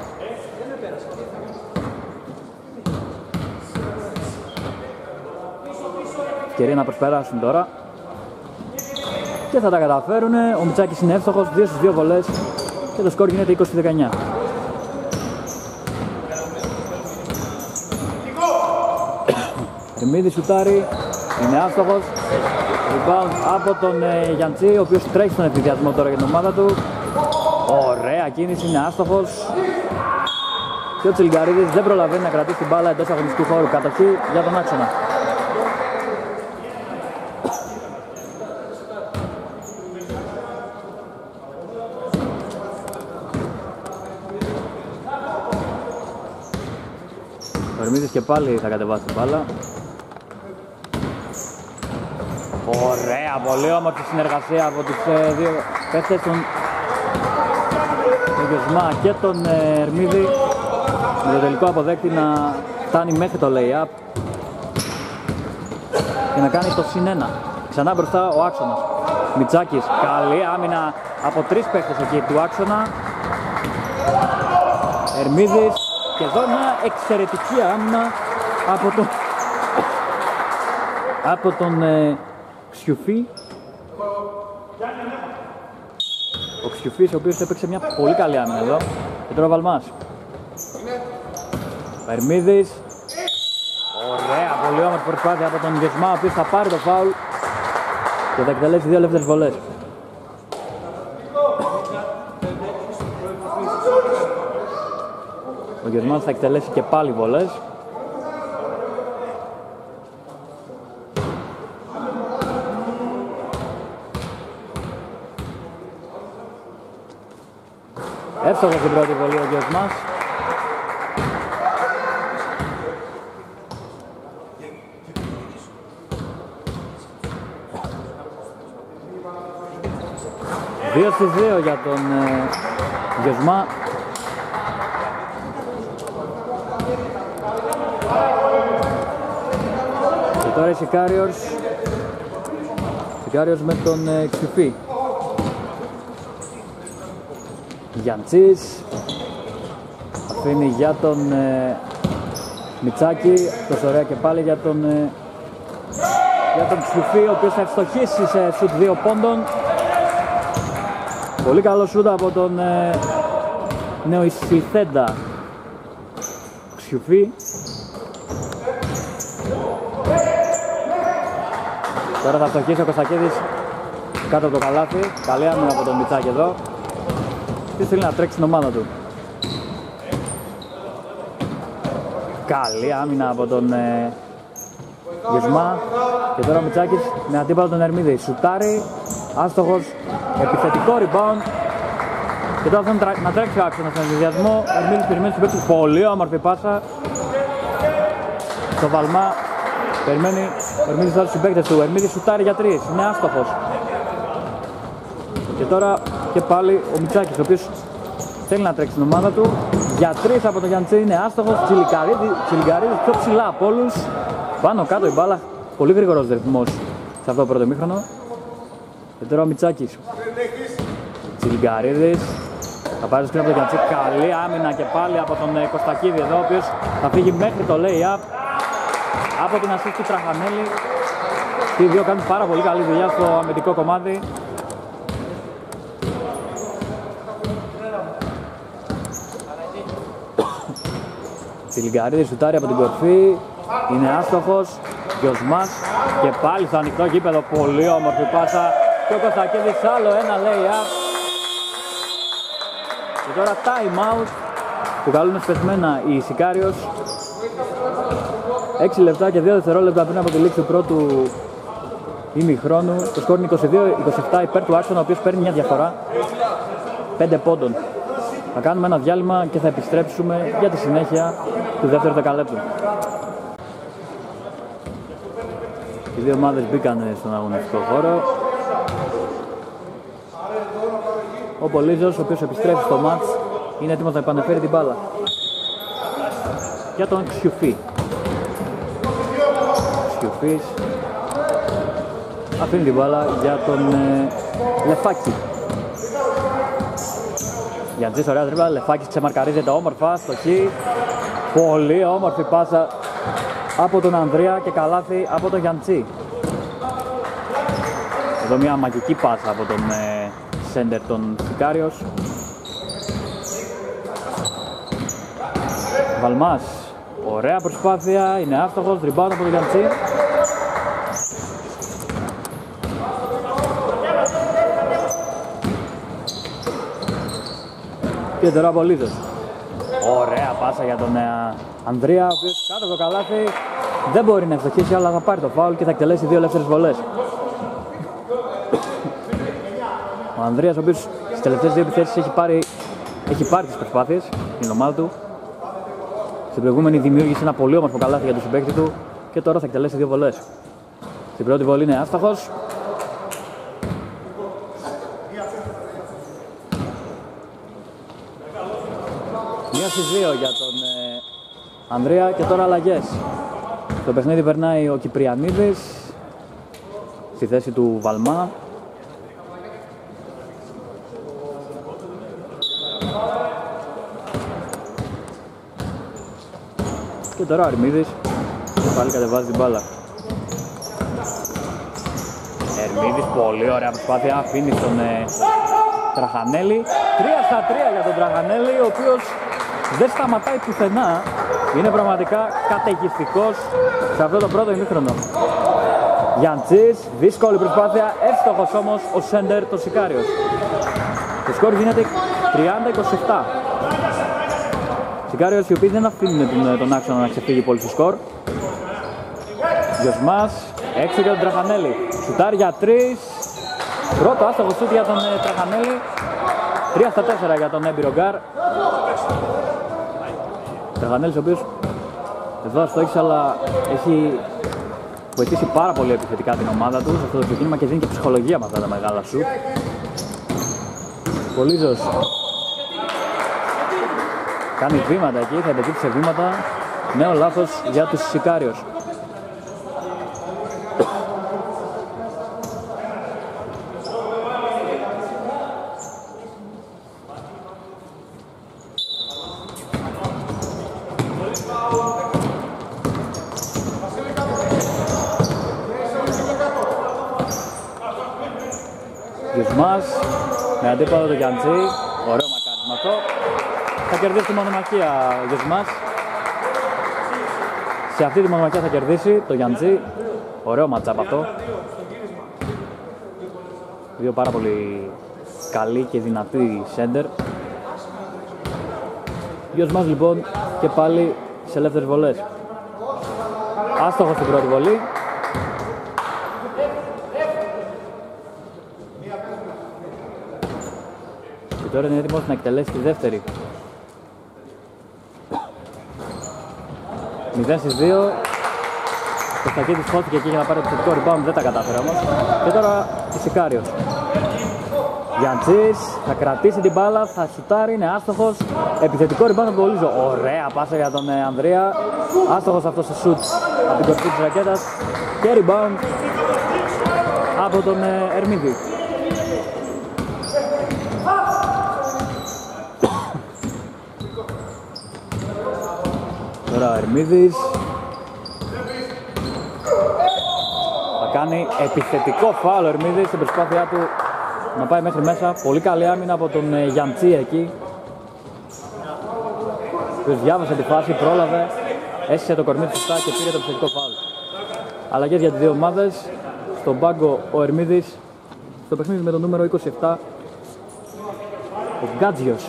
Ευκαιρία να προσπεράσουν τώρα και θα τα καταφέρουν. Ο Μητσάκης είναι εύστοχος, δύο στις δύο βολές και το σκορ γίνεται είκοσι δεκαεννιά. Ερμίδης σουτάρει, είναι άστοχος. Rebound από τον ε, Γιαντσί, ο οποίος τρέχει στον επιδιασμό τώρα για την ομάδα του. Ωραία κίνηση, είναι άστοχος. Και ο Τσιλγκαρίδης δεν προλαβαίνει να κρατήσει την μπάλα εντός αγωνιστικού χώρου. Κατοχή για τον άξονα. Ο Ερμίδης και πάλι θα κατεβάσει την μπάλα. Ωραία, πολύ όμορφη συνεργασία από τους ε, δύο παίκτες, τον Γεσμά και τον ε, Ερμίδη, με το τελικό αποδέκτη να φτάνει μέχρι το lay-up και να κάνει το συν ένα. Ξανά μπροστά ο άξονας. Μητσάκης, καλή άμυνα από τρεις παίκτες εκεί του άξονα. Ερμίδης και εδώ μια εξαιρετική άμυνα από τον, από τον ε, Ξιουφί. Ο Ξιουφής, ο οποίος έπαιξε μια πολύ καλή άμυνα εδώ. Και τώρα ο Βαλμάς. Ερμίδης. Ωραία, πολύ όμορφη προσπάθεια από τον Γεσμά, ο οποίος θα πάρει το φάουλ και θα εκτελέσει δύο ελεύθερες βολές. Ο Γεσμάς θα εκτελέσει και πάλι βολές. Εύστοχος στην πρώτη βολή ο Γεσμάς. Δύο στις δύο για τον ε, Γεσμά. Και τώρα η Σικάριος. Σικάριος με τον ε, Ξιουφί. Γιαντσής αφήνει για τον ε, Μητσάκη, τόσο ωραία και πάλι για τον ε, για τον Ξιουφί, ο οποίος θα ευστοχίσει σε σουτ δύο πόντων. Πολύ καλό σουτ από τον ε, νεοεισηλθέντα Ξιουφί. Τώρα θα ευστοχίσει ο Κωστακίδης κάτω από το καλάθι. Καλή άμυνα από τον Μητσάκη εδώ. Τι θέλει να τρέξει την ομάδα του. Καλή άμυνα από τον ε, Γεσμά. Και τώρα ο Μητσάκης με αντίπαλο τον Ερμίδη. Σουτάρει, άστοχος, επιθετικό rebound. Και τώρα θα να τρέξει ο άξονας στον ενδιασμό. Ο Ερμίδης περιμένει στην παίξη. Πολύ όμορφη πάσα στο Βαλμά. Περιμένει ο Ερμίδης τώρα στους συμπαίκτες του. Ο Ερμίδης σουτάρει για τρεις, είναι άστοχος. Και τώρα και πάλι ο Μητσάκης, ο οποίος θέλει να τρέξει την ομάδα του. για τρεις από τον Γιαντσί είναι άστοχος. Τσιλιγκαρίδης πιο ψηλά από όλους. Πάνω κάτω η μπάλα, πολύ γρήγορος ρυθμός σε αυτό το πρώτο ημίχρονο. Και τώρα ο Μιτσάκης. Τσιλιγκαρίδης θα πάρει το σκριν από τον Γιαντσί. Καλή άμυνα και πάλι από τον Κωστακίδη εδώ, ο οποίος θα φύγει μέχρι το lay-up από την assist του Τραχανέλη. Οι δύο κάνουν πάρα πολύ καλή δουλειά στο αμυντικό κομμάτι. Τσιλιγκαρίδης σουτάρει από την κορφή, είναι άστοχος. Γιοσμάς και πάλι στο ανοιχτό γήπεδο, πολύ όμορφη πάσα. Και ο Κωστακίδης άλλο ένα lay-up. Και τώρα time out που καλούν σπεσμένα οι Σικάριος. έξι λεπτά και δύο δευτερόλεπτα πριν από τη λήξη του πρώτου ημιχρόνου. Το σκορ είναι είκοσι δύο είκοσι επτά υπέρ του Άξονα, ο οποίος παίρνει μια διαφορά πέντε πόντων. Θα κάνουμε ένα διάλειμμα και θα επιστρέψουμε για τη συνέχεια του δεύτερου δεκαλέπτου. Οι δύο ομάδες μπήκαν στον αγωνιστικό χώρο. Ο Πολύζος, ο οποίος επιστρέφει στο μάτς, είναι έτοιμος να επαναφέρει την μπάλα για τον Ξιουφί. Ξιουφής αφήνει την μπάλα για τον ε, Λεφάκη. Γιαντζής, ωραία τρίπλα, Λεφάκης ξεμαρκαρίζεται όμορφα στο χ. Πολύ όμορφη πάσα από τον Ανδρέα και καλάθι από τον Γιαντζή. Εδώ μια μαγική πάσα από τον ε, σέντερ των Σικάριος. Βαλμάς, ωραία προσπάθεια, είναι άστοχος, rebound από τον Γιαντζή. Και τώρα ο Πολύδος. Ωραία πάσα για τον ε, Ανδρέα, ο οποίος κάτω από το καλάθι δεν μπορεί να ευστοχίσει, αλλά θα πάρει το φάουλ και θα εκτελέσει δύο ελεύθερες βολές. Ο Ανδρέας, ο οποίος στις τελευταίες δύο επιθέσεις έχει πάρει, έχει πάρει τις προσπάθειες στην ομάδα του. Στην προηγούμενη δημιούργησε ένα πολύ όμορφο καλάθι για τον συμπαίκτη του και τώρα θα εκτελέσει δύο βολές. Στην πρώτη βολή είναι άστοχος. Μία στις δύο για τον ε, Ανδρέα και τώρα αλλαγές. Στο παιχνίδι περνάει ο Κυπριανίδης στη θέση του Βαλμά. Και τώρα ο Ερμίδης πάλι κατεβάζει την μπάλα. Ερμίδης, πολύ ωραία προσπάθεια, αφήνει στον ε, Τραχανέλη. τρία στα τρία για τον Τραχανέλη, ο οποίος δεν σταματάει πουθενά. Είναι πραγματικά καταιγιστικός σε αυτό το πρώτο ημίχρονο. Γιαντζής, δύσκολη προσπάθεια, εύστοχος όμως ο σέντερ το Σικάριος. Το σκορ γίνεται τριάντα είκοσι επτά. Σικάριος οι οποίοι δεν αφήνουν τον, τον άξονα να ξεφύγει πολύ στο σκορ. Γιοσμάς, έξω για τον Τραχανέλη. Σουτάρει για τρεις. Πρώτο άστοχο σούτ για τον ε, Τραχανέλη. τρία στα τέσσερα για τον έμπειρο γκάρ. Τραχανέλης ο οποίος εδώ αστόχησε, αλλά έχει βοηθήσει πάρα πολύ επιθετικά την ομάδα του σε αυτό το ξεκίνημα και δίνει και ψυχολογία με αυτά τα μεγάλα σουτ. Πολύζος κάνει βήματα εκεί, θα επεκρίνει σε βήματα. Νέο λάθος για τους Σικάριος. Γιουσμάς με αντίπαλο το Γιαντζή. Ωραίο μακάρισμα αυτό. Θα κερδίσει τη μονομαχία ο Γιουσμάς. Σε αυτή τη μονομαχία θα κερδίσει το Γιαντζή. Ωραίο ματσάπ αυτό. Δύο πάρα πολύ καλοί και δυνατοί σέντερ. Γιουσμάς λοιπόν και πάλι σε ελεύθερες βολές. Άστοχος στην πρώτη βολή. Και τώρα είναι έτοιμος να εκτελέσει τη δεύτερη. μηδέν στις δύο. Το Στακίδης χώθηκε εκεί για να πάρει το θετικό rebound, δεν τα κατάφερε όμως. Και τώρα η Σικάριος. Γιαντσής θα κρατήσει την μπάλα, θα σουτάρει, είναι άστοχος. Επιθετικό rebound από τον Λίζο. Ωραία πάσα για τον ε, Ανδρέα. Άστοχος αυτός ο σουτ από την κορφή της ρακέτας. Και rebound από τον ε, Ερμίδη. Τώρα ο Ερμίδης θα κάνει επιθετικό φάουλ ο Ερμίδης στην προσπάθειά του να πάει μέχρι μέσα. Πολύ καλή άμυνα από τον ε, Γιαντσί εκεί, που διάβασε τη φάση, πρόλαβε, έσυσε το κορμί του σωστά και πήρε το επιθετικό φάουλ. Αλλαγές για τις δύο ομάδες. Στον πάγκο ο Ερμίδης, στο παιχνίδι με το νούμερο είκοσι επτά ο Γκάτζιος.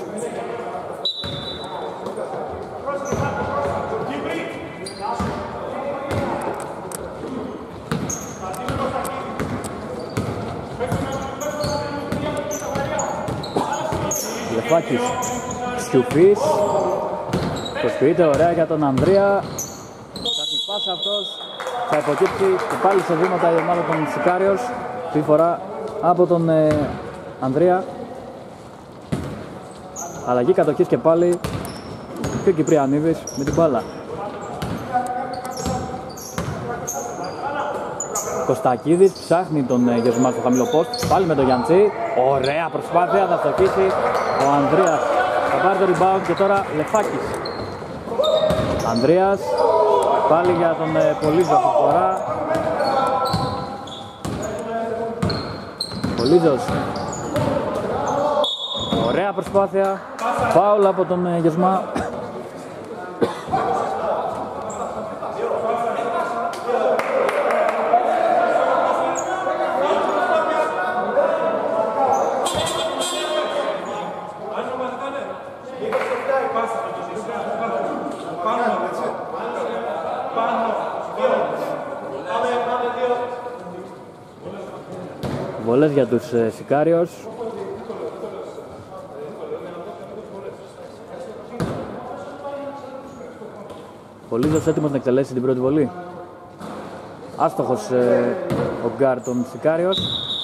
Λεφάκης, Σιουφής, προσποιείται ωραία για τον Ανδρέα. Ψάχνει πάσα αυτός, θα υποκύψει και πάλι σε βήματα η ομάδα των Σικάριος. Αυτή φορά από τον ε, Ανδρέα. Αλλαγή κατοχής και πάλι και ο Κυπριανίδης με την μπάλα. Κωστακίδης ψάχνει τον ε, Γεωσμά στο χαμηλό post, πάλι με τον Γιαντσί. Ωραία προσπάθεια, θα στοχίσει ο Ανδρέας. Θα πάρει το rebound και τώρα Λεφάκης. Ανδρέας, πάλι για τον ε, Πολύζο αυτή τη φορά. Πολύζος. Ωραία προσπάθεια. Φάουλ από τον ε, Γεσμά. Βολές για τους ε, Σικάριος. Πολύζος έτοιμος να εκτελέσει την πρώτη βολή. Άστοχος ε, ο γκάρ των Σικάριος.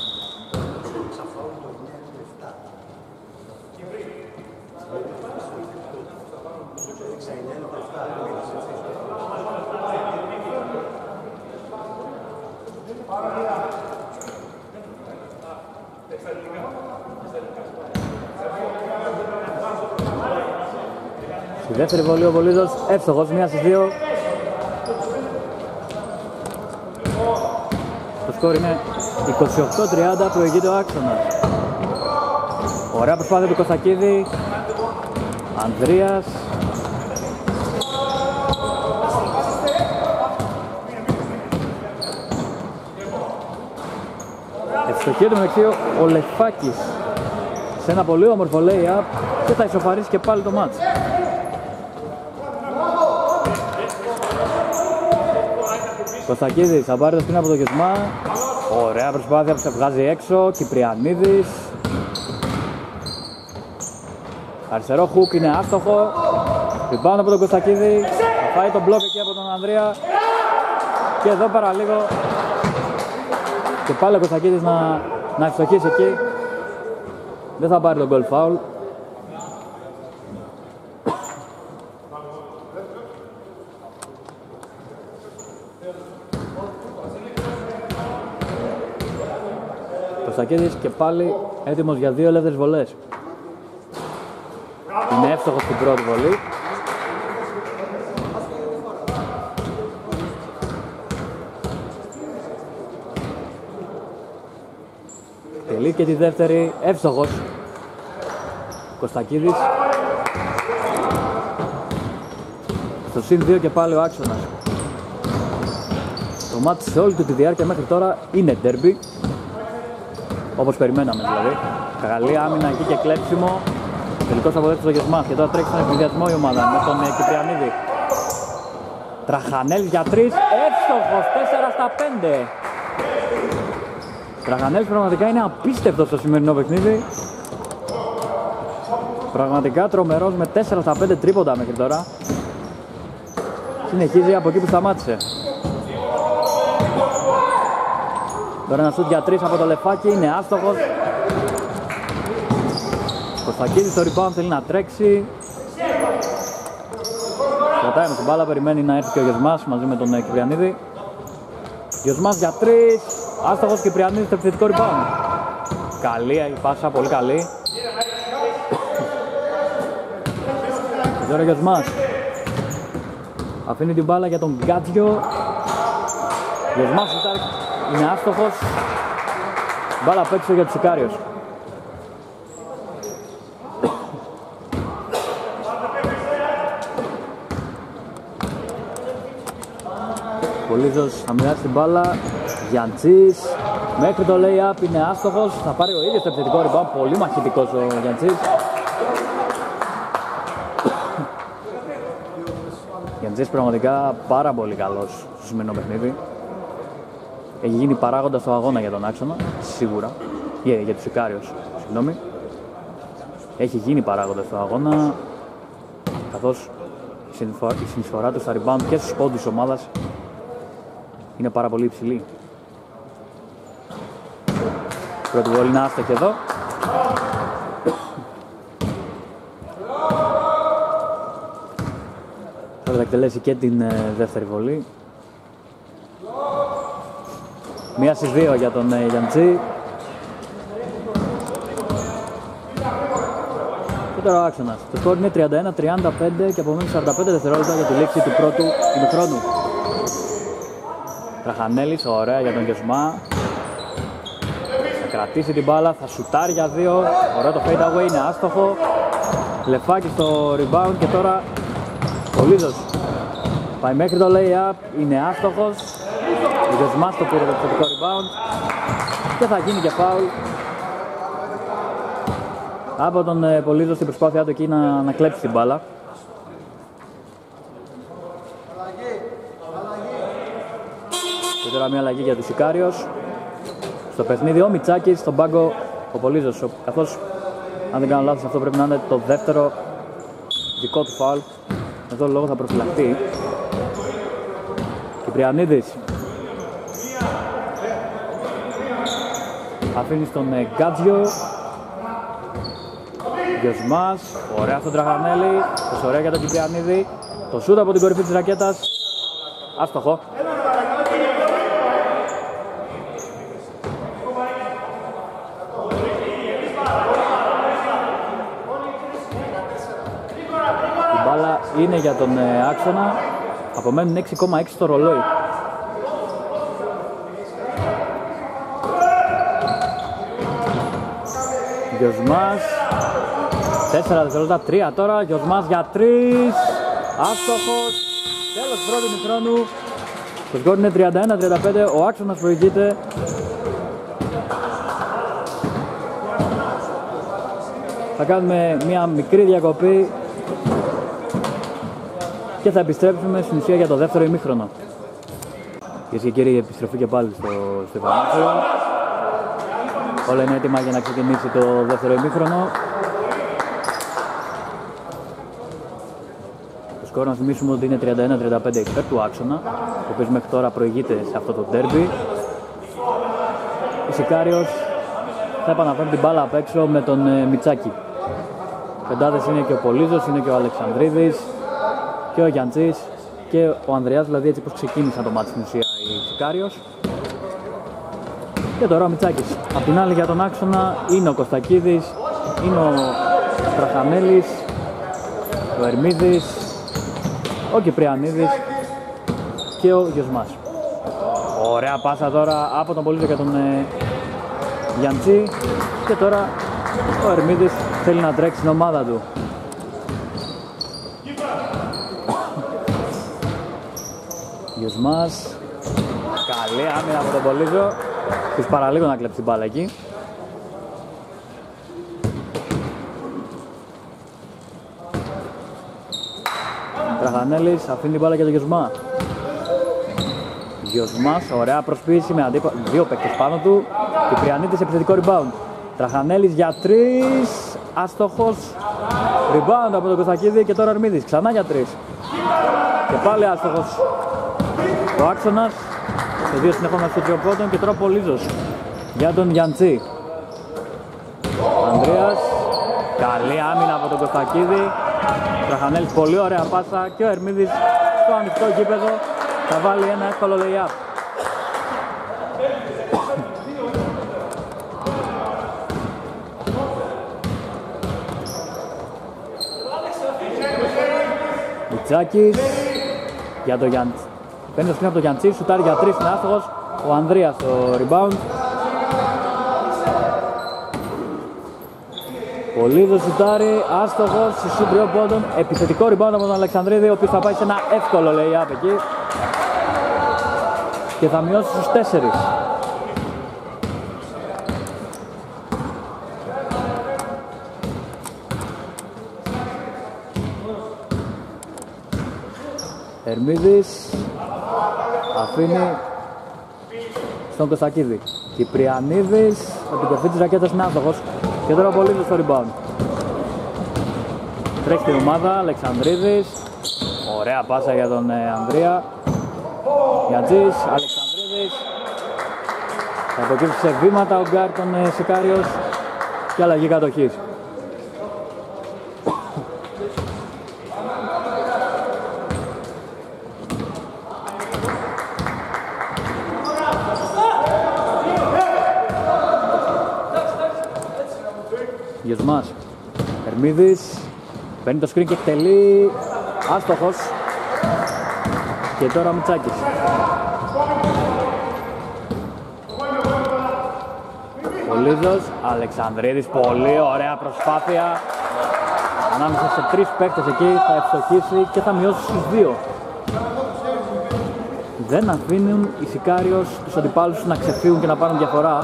Στη δεύτερη βολή ο Πολύζος εύστοχος, μία στις δύο. Το σκορ είναι είκοσι οκτώ τριάντα, προηγείται ο άξονας. Ωραία προσπάθεια του Κωστακίδη. Ανδρέας. Ευστοχία του μεταξύ ο Λεφάκης σε ένα πολύ όμορφο lay-up και θα ισοφαρίσει και πάλι το μάτς. Κωστακίδης θα πάρει το σπίνα από το Γεσμά. Ωραία προσπάθεια που σε βγάζει έξω. Κυπριανίδης. Αριστερό χουκ είναι άστοχο. Rebound από τον Κωστακίδη. Θα φάει τον μπλοκ εκεί από τον Ανδρέα. Και εδώ παραλίγο και πάλι ο Κωστακίδης να, να ευστοχίσει εκεί. Δεν θα πάρει τον goal foul. Κωστακίδης και πάλι έτοιμος για δύο ελεύθερες βολές. Είναι εύστοχος στην πρώτη βολή. Τελεί και τη δεύτερη, εύστοχος. Κωστακίδης. Στο συν δύο και πάλι ο άξονας. Το μάτς σε όλη του τη διάρκεια μέχρι τώρα είναι derby. Όπως περιμέναμε δηλαδή. Καλή άμυνα εκεί και κλέψιμο. Τελικός αποδέχτης ο Γεσμάς και τώρα τρέχει στον εκβιδιασμό η ομάδα με τον ε, Κυπριανίδη. Τραχανέλ για τρεις, εύστοχος, τέσσερα στα πέντε. Τραχανέλ πραγματικά είναι απίστευτος στο σημερινό παιχνίδι. Πραγματικά τρομερός με τέσσερα στα πέντε τρίποντα μέχρι τώρα. Συνεχίζει από εκεί που σταμάτησε. Τώρα ένα σουτ για τρεις από το Λεφάκι, είναι άστοχος. Κωστακίδης στο rebound, θέλει να τρέξει. Κρατάει με την μπάλα, περιμένει να έρθει και ο Γιωσμάς μαζί με τον Κυπριανίδη. Γιωσμάς για τρεις, άστοχος. Κυπριανίδης στο επιθετικό rebound. Καλή η πάσα, πολύ καλή. Τώρα ο Γιωσμάς αφήνει την μπάλα για τον Γκάτζιο. Γιωσμάς είναι άστοχος. Μπάλα απ' έξω για τους Ικάριος. Πολύζος θα μοιράσει την μπάλα. Γιαντσής μέχρι το lay-up είναι άστοχος. Θα πάρει ο ίδιος το επιθετικό rebound. Πολύ μαχητικός ο Γιαντσής. Γιαντσής πραγματικά πάρα πολύ καλός στο σημερινό παιχνίδι. Έχει γίνει παράγοντας στο αγώνα για τον άξονα, σίγουρα. Για, για τους Ικάριος, συγγνώμη. Έχει γίνει παράγοντας στο αγώνα, καθώς η συνεισφορά του στα rebound και στους πόντους της ομάδας είναι πάρα πολύ υψηλή. Πρώτη βόλη είναι άστοχη εδώ. Θα εκτελέσει και την ε, δεύτερη βολή. Μία στις δύο για τον ε, Γιαντσί. Και τώρα ο άξονας. Το σκορ είναι τριάντα ένα τριάντα πέντε και απομένουν σαράντα πέντε δευτερόλεπτα για τη λήξη του πρώτου ημιχρόνου. Τραχανέλης, ωραία για τον Γιωσμά. Θα κρατήσει την μπάλα, θα σουτάρει για δύο. Ωραίο το fade away, είναι άστοχο. Λεφάκι στο rebound και τώρα Πολύζος πάει μέχρι το lay-up, είναι άστοχος. Ο Γιωσμάς το πήρε το επιθετικό rebound και θα γίνει και foul από τον ε, Πολύζο στην προσπάθειά του εκεί να, να κλέψει την μπάλα. Και τώρα μια αλλαγή για τους Ικάριος. Στο παιχνίδι ο Μιτσάκης, στον πάγκο ο Πολύζος, καθώς αν δεν κάνω λάθος αυτό πρέπει να είναι το δεύτερο δικό του φάουλ. Με αυτόν τον λόγο θα προφυλαχτεί. Κυπριανίδης αφήνει στον Γκάτζιο. Γιωσμάς, ωραία στον Τραχανέλη. Τόσο ωραία για τον Κυπριανίδη. Το σούτ από την κορυφή της ρακέτας. Άστοχο. Η μπάλα είναι για τον άξονα. Απομένουν έξι κόμμα έξι στο ρολόι. Γιωσμάς, τέσσερα δευτερόλεπτα, τρία τώρα. Γιωσμάς για τρεις. Άστοχος. Τέλος πρώτου ημιχρόνου. Το σκορ είναι τριάντα ένα τριάντα πέντε. Ο άξονας προηγείται. Θα κάνουμε μια μικρή διακοπή και θα επιστρέψουμε στην ουσία για το δεύτερο ημίχρονο. Κυρίες και κύριοι, επιστροφή και πάλι στο Στεφανόφιο. Όλα είναι έτοιμα για να ξεκινήσει το δεύτερο ημίχρονο. Το σκορ να θυμίσουμε ότι είναι τριάντα ένα τριάντα πέντε υπέρ του άξονα, ο οποίος μέχρι τώρα προηγείται σε αυτό το ντέρμπι. Ο Σικάριος θα επαναφέρει την μπάλα απ' έξω με τον ε, Μιτσάκη. Πεντάδες είναι και ο Πολύζος, είναι και ο Αλεξανδρίδης και ο Γιαντσής και ο Ανδρεάς, δηλαδή έτσι πως ξεκίνησαν το μάτι στην ουσία η Σικάριος. Και τώρα ο Μιτσάκης. Απ' την άλλη για τον άξονα είναι ο Κωστακίδης, είναι ο Τραχανέλης, ο Ερμίδης, ο Κυπριανίδης και ο Γιωσμάς. Ωραία πάσα τώρα από τον Πολύζο και τον ε, Γιαντσί. Και τώρα ο Ερμίδης θέλει να τρέξει την ομάδα του. Γιωσμάς. Καλή άμυνα από τον Πολύζο. Τους παραλίγο να κλέψει την μπάλα εκεί. Τραχανέλης αφήνει την μπάλα για τον Γιωσμά. Γιωσμάς, ωραία προσποίηση με αντίπα... δύο παίκτες πάνω του. Κυπριανίτης επιθετικό rebound. Τραχανέλης για τρεις. Άστοχος. Rebound από τον Κωστακίδη και τώρα Ερμίδης. Ξανά για τρεις. Και πάλι άστοχος. Ο άξονας. Σε δύο συνεχόμενα στο τριοπόντων και τώρα Πολύζος για τον Γιαντσί. Ανδρέας Καλή άμυνα από τον Κωστακίδη. Τραχανέλης πολύ ωραία πάσα και ο Ερμίδης στο ανοιχτό γήπεδο θα βάλει ένα εύκολο lay-up. Μητσάκης για το Γιάννη. Παίρνει το σκριν από το Γιάννη, σουτάρει για τρεις, είναι άστοχος. Ο Ανδρέας στο rebound. Πολύδος σουτάρει, άστοχος, στους τριών πόντων. Επιθετικό rebound από τον Αλεξανδρίδη, ο οποίος θα πάει σε ένα εύκολο lay-up εκεί. Και θα μειώσει στους τέσσερις. Ερμίδης αφήνει στον Κωστακίδη. Κυπριανίδης από την κορφή της ρακέτας είναι άστοχος. Και τώρα Πολύδος στο rebound. Τρέχει την ομάδα, Αλεξανδρίδης. Ωραία πάσα για τον ε, Ανδρέα. Γιατζής, Αλεξανδρίδης. Θα αποκύψει σε βήματα ο γκάρ τον ε, Σικάριος. Και αλλαγή κατοχής. Γεσμάς, Ερμίδης, παίρνει το screen και εκτελεί, άστοχος. Και τώρα Μητσάκης. Πολύδος, Αλεξανδρίδης, πολύ ωραία προσπάθεια. Ανάμεσα σε τρεις παίκτες εκεί θα ευστοχίσει και θα μειώσει στους δύο. Δεν αφήνουν οι Σικάριος τους αντιπάλους να ξεφύγουν και να πάρουν διαφορά.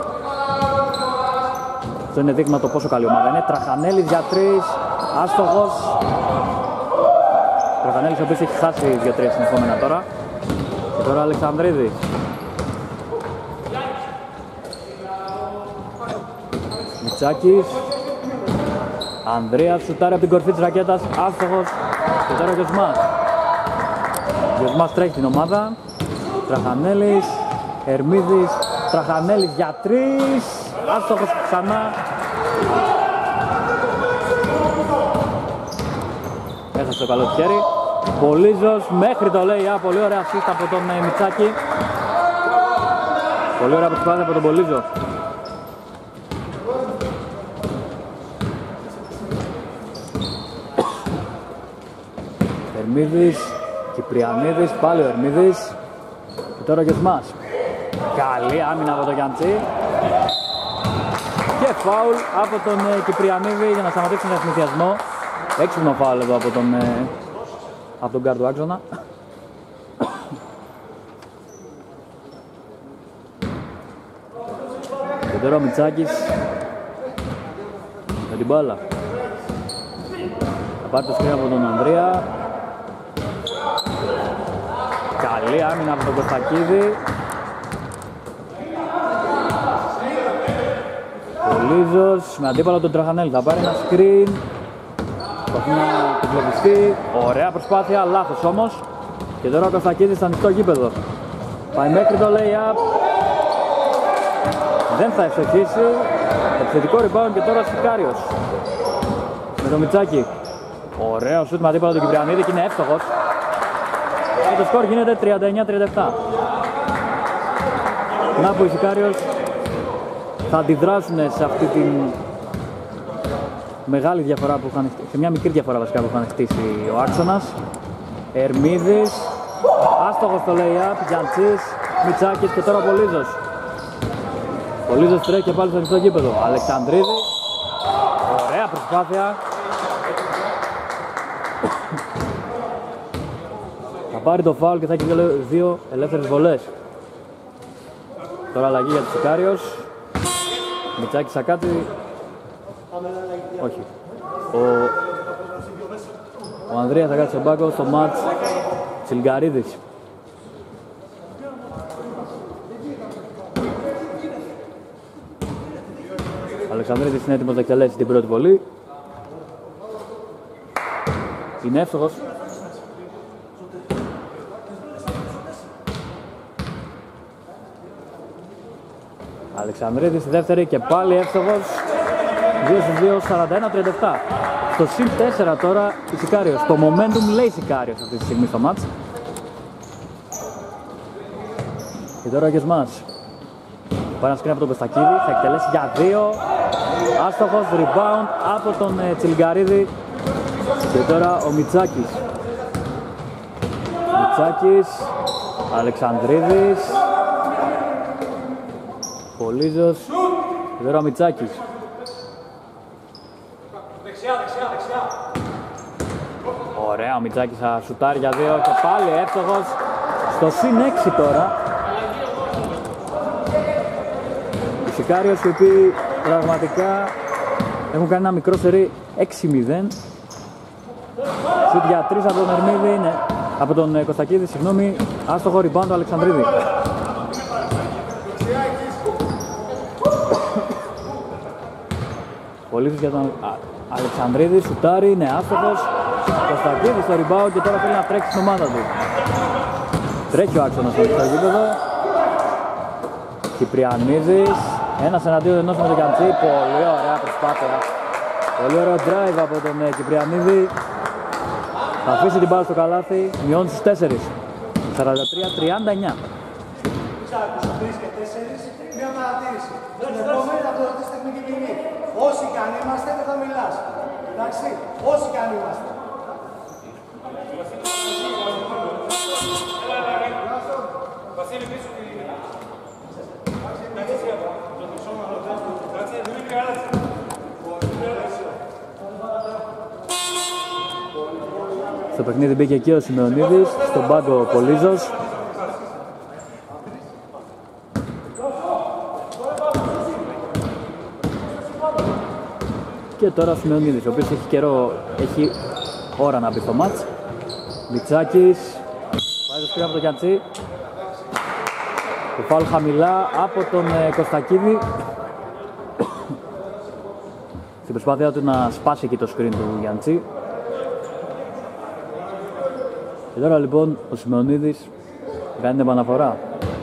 Αυτό είναι δείγμα το πόσο καλή ομάδα είναι. Τραχανέλης για τρεις, άστοχος. Τραχανέλης ο οποίος έχει χάσει δύο τρία συνεχόμενα τώρα. Και τώρα Αλεξανδρίδης. Μητσάκης. Ανδρέας σουτάρει από την κορφή της ρακέτας, άστοχος. Και τώρα ο Γεσμάς. Ο Γεσμάς τρέχει την ομάδα. Τραχανέλης, Ερμίδης, Τραχανέλης για τρεις. Άστοχος ξανά. Έχασε το καλό του χέρι. Πολύζος μέχρι το lay-up. Πολύ ωραία assist από τον ε, Μητσάκη. Πολύ ωραία προσπάθεια από τον Πολύζο. Ερμίδης, Κυπριανίδης, πάλι ο Ερμίδης. Και τώρα ο Γεσμάς. Καλή άμυνα από τον Γιάννη. Και φάουλ από τον ε, Κυπριανίδη για να σταματήσει τον εθνικιασμό. Έξυπνο φάουλ εδώ από τον, ε, από τον γκάρ του άξονα. Και τώρα ο Μητσάκης με την μπάλα. Θα πάρει το σκριν από τον Ανδρέα. Καλή άμυνα από τον Κωστακίδη. Πολύζος με αντίπαλο τον Τραχανέλη. Θα πάρει ένα screen. Προσπαθεί να τον κλωβιστεί. Ωραία προσπάθεια, λάθος όμως. Και τώρα ο Κωστακίδης στο ανοιχτό γήπεδο. Πάει μέχρι το lay-up. Δεν θα ευστοχίσει. Επιθετικό rebound και τώρα Σικάριος. Με το Μητσάκη. Ωραίο σουτ με αντίπαλο τον Κυπριανίδη και είναι εύστοχος. Και το σκορ γίνεται τριάντα εννιά τριάντα επτά. Να που η Σικάριος θα αντιδράσουν σε αυτή την μεγάλη διαφορά που είχαν, σε μια μικρή διαφορά βασικά που είχαν χτίσει ο άξονας. Ερμίδης, άστοχος στο lay-up, Γιάντσης, Μητσάκης και τώρα ο Πολύζος. Πολύζος τρέχει και πάλι στο ανοιχτό γήπεδο. Αλεξανδρίδης, ωραία προσπάθεια. Θα πάρει το φάουλ και θα έχει δύο ελεύθερες βολές. Τώρα αλλαγή για τους Σικάριος. Μητσάκης θα κάτσει. Όχι. Ο, ο Ανδρέας θα κάτσει στον πάγκο στο μάτς Τσιλγκαρίδης. Αλεξανδρίδης είναι έτοιμος να εκτελέσει την πρώτη βολή. Είναι εύστοχος. Αλεξανδρίδης στη δεύτερη και πάλι εύστοχος. δύο στους δύο, σαράντα ένα τριάντα επτά. Στο συν τέσσερα τώρα η Σικάριος. Το momentum λέει Σικάριος αυτή τη στιγμή στο μάτς. Και τώρα ο Γεσμάς. Πάει ένα screen από τον Κωστακίδη, θα εκτελέσει για δύο. Άστοχος, rebound από τον ε, Τσιλιγκαρίδη. Και τώρα ο Μιτσάκης. Μιτσάκης, Αλεξανδρίδης, Πολύζος. Και τώρα ο Μιτσάκης. Δεξιά, δεξιά, δεξιά. Ωραία, ο Μιτσάκης θα σουτάρει για δύο και πάλι εύστοχος. Στο συν έξι τώρα. Οι Σικάριος οι οποίοι πραγματικά έχουν κάνει ένα μικρό σερί έξι μηδέν. Σουτ για τρεις από τον Ερμίδη είναι, από τον Κωστακίδη, συγγνώμη, άστοχο rebound του Αλεξανδρίδη. Πολύτης για τον Αλεξανδρίδη, σουτάρει, είναι άστοχος. Κωστακίδη στο rebound και τώρα θέλει να τρέξει στην ομάδα του. Τρέχει ο άξονας στο γήπεδο. Κυπριανίδης, ένας εναντίον ενός με τον Γιαντσί, πολύ ωραία προσπάθεια. Πολύ ωραίο drive από τον Κυπριανίδη. Θα αφήσει την μπάλα στο καλάθι, μειώνει στους τέσσερα. σαράντα τρία τριάντα εννιά. τρεις και τέσσερα, μια παρατήρηση. Στην επόμενη θα το ρωτήσει τεχνική ποινή. Όσοι καν είμαστε δεν θα μιλάς. Εντάξει, όσοι καν είμαστε. Βασίλη πίσω. Στο παιχνίδι μπήκε και ο Σιμεωνίδης, στον πάγκο ο Πολύζος. Και τώρα ο Σιμεωνίδης, ο οποίος έχει καιρό, έχει ώρα να μπει στο μάτς. Μιτσάκης, πάει το σκριν από τον Γιαντσί. Το φάουλ χαμηλά από τον Κωστακίδη. Στην προσπάθειά του να σπάσει εκεί το screen του Γιαντσί. Και τώρα λοιπόν ο Σιμεωνίδης κάνει την επαναφορά.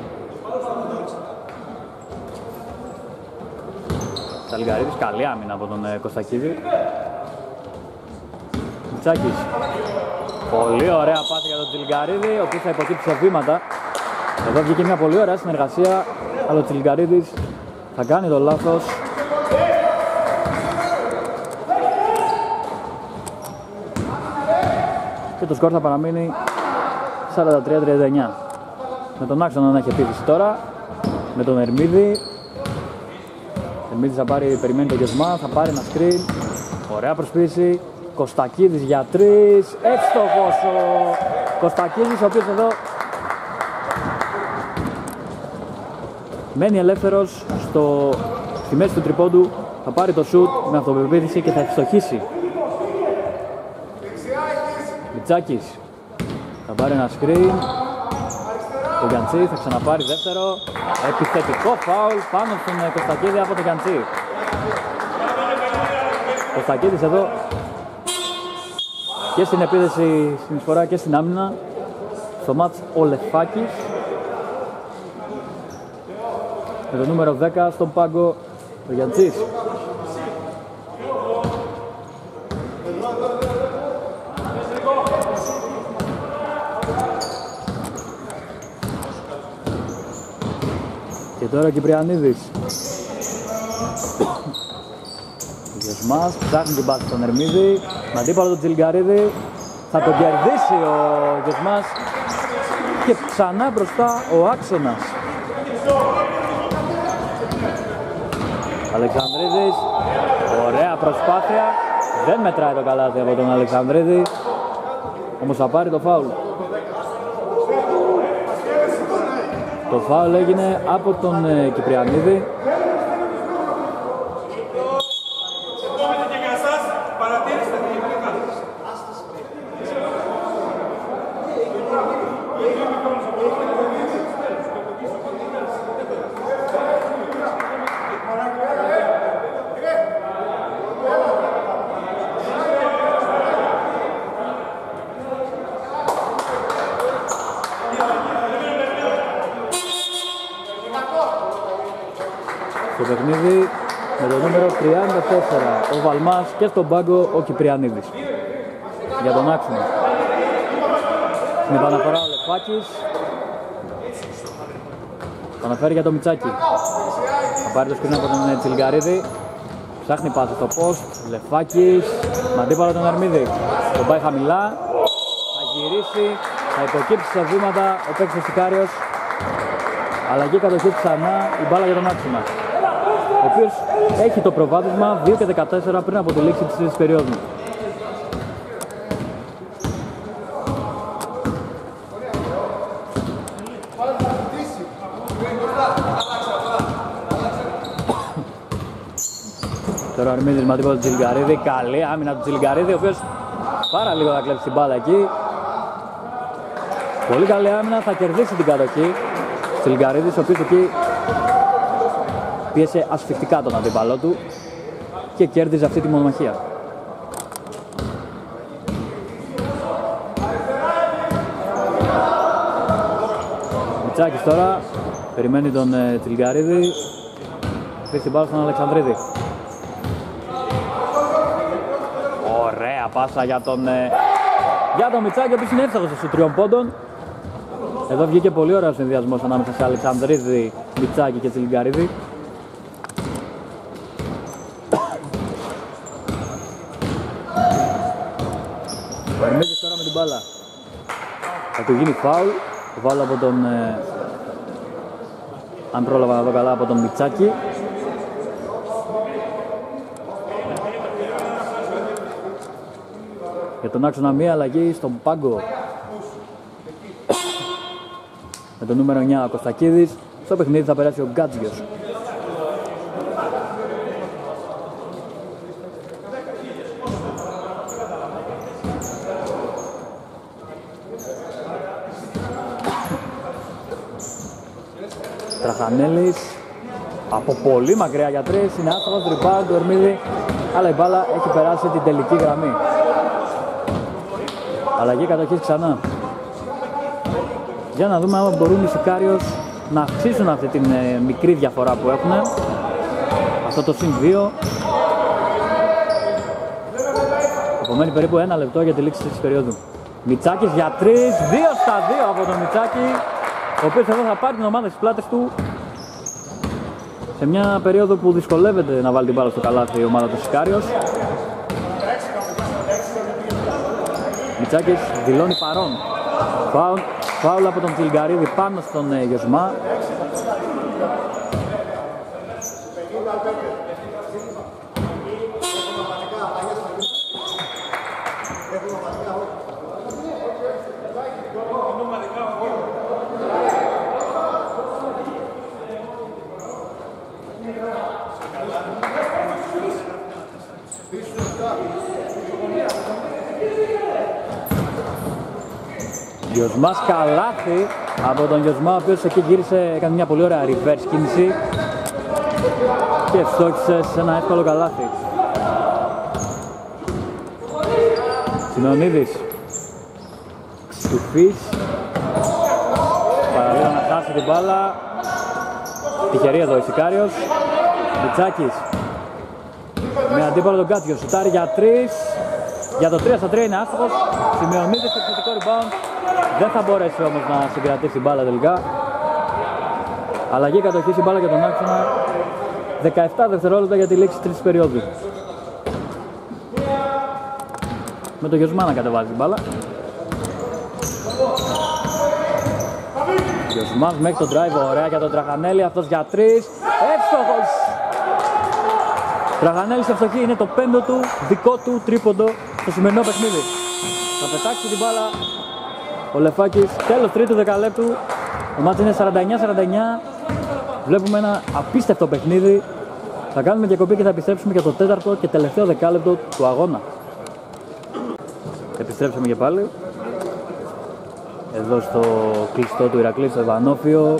Τσαλγκαρίδης, καλή άμυνα από τον Κωστακίδη. Μιτσάκης. Πολύ ωραία πάση για τον Τσιλιγκαρίδη, ο οποίος θα υποκύψει σε βήματα. Εδώ βγήκε μια πολύ ωραία συνεργασία, αλλά ο Τσιλιγκαρίδης θα κάνει το λάθος. Και το σκορ θα παραμείνει σαράντα τρία τριάντα εννιά. Με τον άξονα να έχει επίθεση τώρα. Με τον Ερμίδη. Ερμίδης θα πάρει, περιμένει το Γεσμά, θα πάρει ένα screen. Ωραία προσπίση. Κωστακίδης για τρεις. Εύστοχος ο Κωστακίδης, ο οποίος εδώ μένει ελεύθερος στο, στη μέση του τριπόντου. Θα πάρει το σουτ με αυτοπεποίθηση και θα ευστοχίσει. Μιτσάκης θα πάρει ένα screen. Το Γιαντσί θα ξαναπάρει δεύτερο. Επιθετικό φάουλ πάνω στον Κωστακίδη από το Γιαντσί. Κωστακίδης εδώ και στην επίδεση, στην εισφορά και στην άμυνα. Στο μάτς ο Λεφάκης. Με το νούμερο δέκα στον πάγκο ο Γιαντσής. Και τώρα ο Κυπριανίδης. Ο Γεσμάς ψάχνει την πάση στον Ερμίδη. Με αντίπαλο τον Τσιλιγκαρίδη. Θα τον κερδίσει ο Γεσμάς. Και ξανά μπροστά ο άξονας. Αλεξανδρίδης. Ωραία προσπάθεια. Δεν μετράει το καλάθι από τον Αλεξανδρίδη. Όμως θα πάρει το φάουλ. Το φάουλ έγινε από τον ε, Κυπριανίδη. Το παιχνίδι με το νούμερο τριάντα τέσσερα ο Βαλμάς και στον πάγκο ο Κυπριανίδης για τον άξονα. Στην επαναφορά ο Λεφάκης, αναφέρει για το Μιτσάκι. Θα πάρει το σκριν από τον Τσιλγκαρίδη, ψάχνει πάσα στο post, Λεφάκης με αντίπαλο τον Ερμίδη, τον πάει χαμηλά, θα γυρίσει, θα υποκύψει στα βήματα ο παίκτης του Σικάριος, αλλαγή κατοχή ξανά η μπάλα για τον άξονα, ο οποίος έχει το προβάδισμα δύο και δεκατέσσερα πριν από τη λήξη της τρίτης περίοδου. Τώρα ο Ερμίδης με αντίπαλο του Τσιλγκαρίδη, καλή άμυνα του Τσιλγκαρίδη, ο οποίος πάρα λίγο θα κλέψει την μπάλα εκεί. Πολύ καλή άμυνα, θα κερδίσει την κατοχή. Τσιλγκαρίδης, ο οποίος εκεί πίεσε ασφυκτικά τον αντίπαλό του και κέρδιζε αυτή τη μονομαχία. Μιτσάκης τώρα περιμένει τον ε, Τσιλγκαρίδη, φύγει την μπάλα στον Αλεξανδρίδη. Ωραία πάσα για τον, ε, για τον Μιτσάκη, ο οποίος είναι εύστοχος στους τριών πόντων. Εδώ βγήκε πολύ ωραίος συνδυασμός ανάμεσα σε Αλεξανδρίδη, Μιτσάκη και Τσιλγκαρίδη. Ο Ερμίδης τώρα με την μπάλα. Θα του γίνει φάουλ. Φάουλ από τον, ε, αν πρόλαβα να δω καλά, από τον Μιτσάκη. Για τον άξονα μία αλλαγή στον πάγκο. Με το νούμερο εννιά ο Κωστακίδης. Στο παιχνίδι θα περάσει ο Γκάτζιος. Τραχανέλης από πολύ μακριά για τρεις, είναι άστοχος, rebound του Ερμίδη, αλλά η μπάλα έχει περάσει την τελική γραμμή. Αλλαγή κατοχής ξανά. Για να δούμε αν μπορούν οι Σικάριος να αυξήσουν αυτή την ε, μικρή διαφορά που έχουν. Αυτό το συν δύο. Απομένει περίπου ένα λεπτό για τη λήξη της περίοδου. Μιτσάκης για τρεις, δύο στα δύο από τον Μιτσάκη, ο οποίος εδώ θα πάρει την ομάδα στις πλάτες του σε μια περίοδο που δυσκολεύεται να βάλει την μπάλα στο καλάθι η ομάδα του Σικάριος. Μιτσάκης δηλώνει παρόν. Φάουλ, φάουλ από τον Τσιλγκαρίδη πάνω στον ε, Γιωσμά. Γιωσμάς καλάθι από τον Γιωσμά, ο οποίος εκεί γύρισε, έκανε μια πολύ ωραία reverse κίνηση και ευστόχισε σε ένα εύκολο καλάθι. Σιμεωνίδης, Ξουφής, παραλίγο να χάσει την μπάλα, τυχερή εδώ η Σικάριος. Μιτσάκης με αντίπαλο τον Κάτσιο, σουτάρει για τρεις, για το τρία στα τρία είναι άστοχος. Σιμεωνίδης στο εξαιρετικό rebound, δεν θα μπορέσει όμως να συγκρατήσει την μπάλα τελικά. Αλλαγή κατοχής η μπάλα για τον άξονα, δεκαεπτά δευτερόλεπτα για τη λήξη της τρίτης περίοδου. Με το Γιωσμά να κατεβάζει την μπάλα. Γιωσμάς μέχρι το drive, ωραία για τον Τραχανέλη, αυτός για τρεις, εύστοχος! Τραχανέλης ευστοχή, είναι το πέμπτο του δικό του τρίποντο στο σημερινό παιχνίδι. Θα πετάξει την μπάλα ο Λεφάκης, τέλος τρίτου δεκαλέπτου, το μάτς είναι σαράντα εννιά σαράντα εννιά, βλέπουμε ένα απίστευτο παιχνίδι. Θα κάνουμε διακοπή και θα επιστρέψουμε για το τέταρτο και τελευταίο δεκάλεπτο του αγώνα. Επιστρέψαμε και πάλι εδώ στο κλειστό του Ηρακλή, στο Ευανόφιο.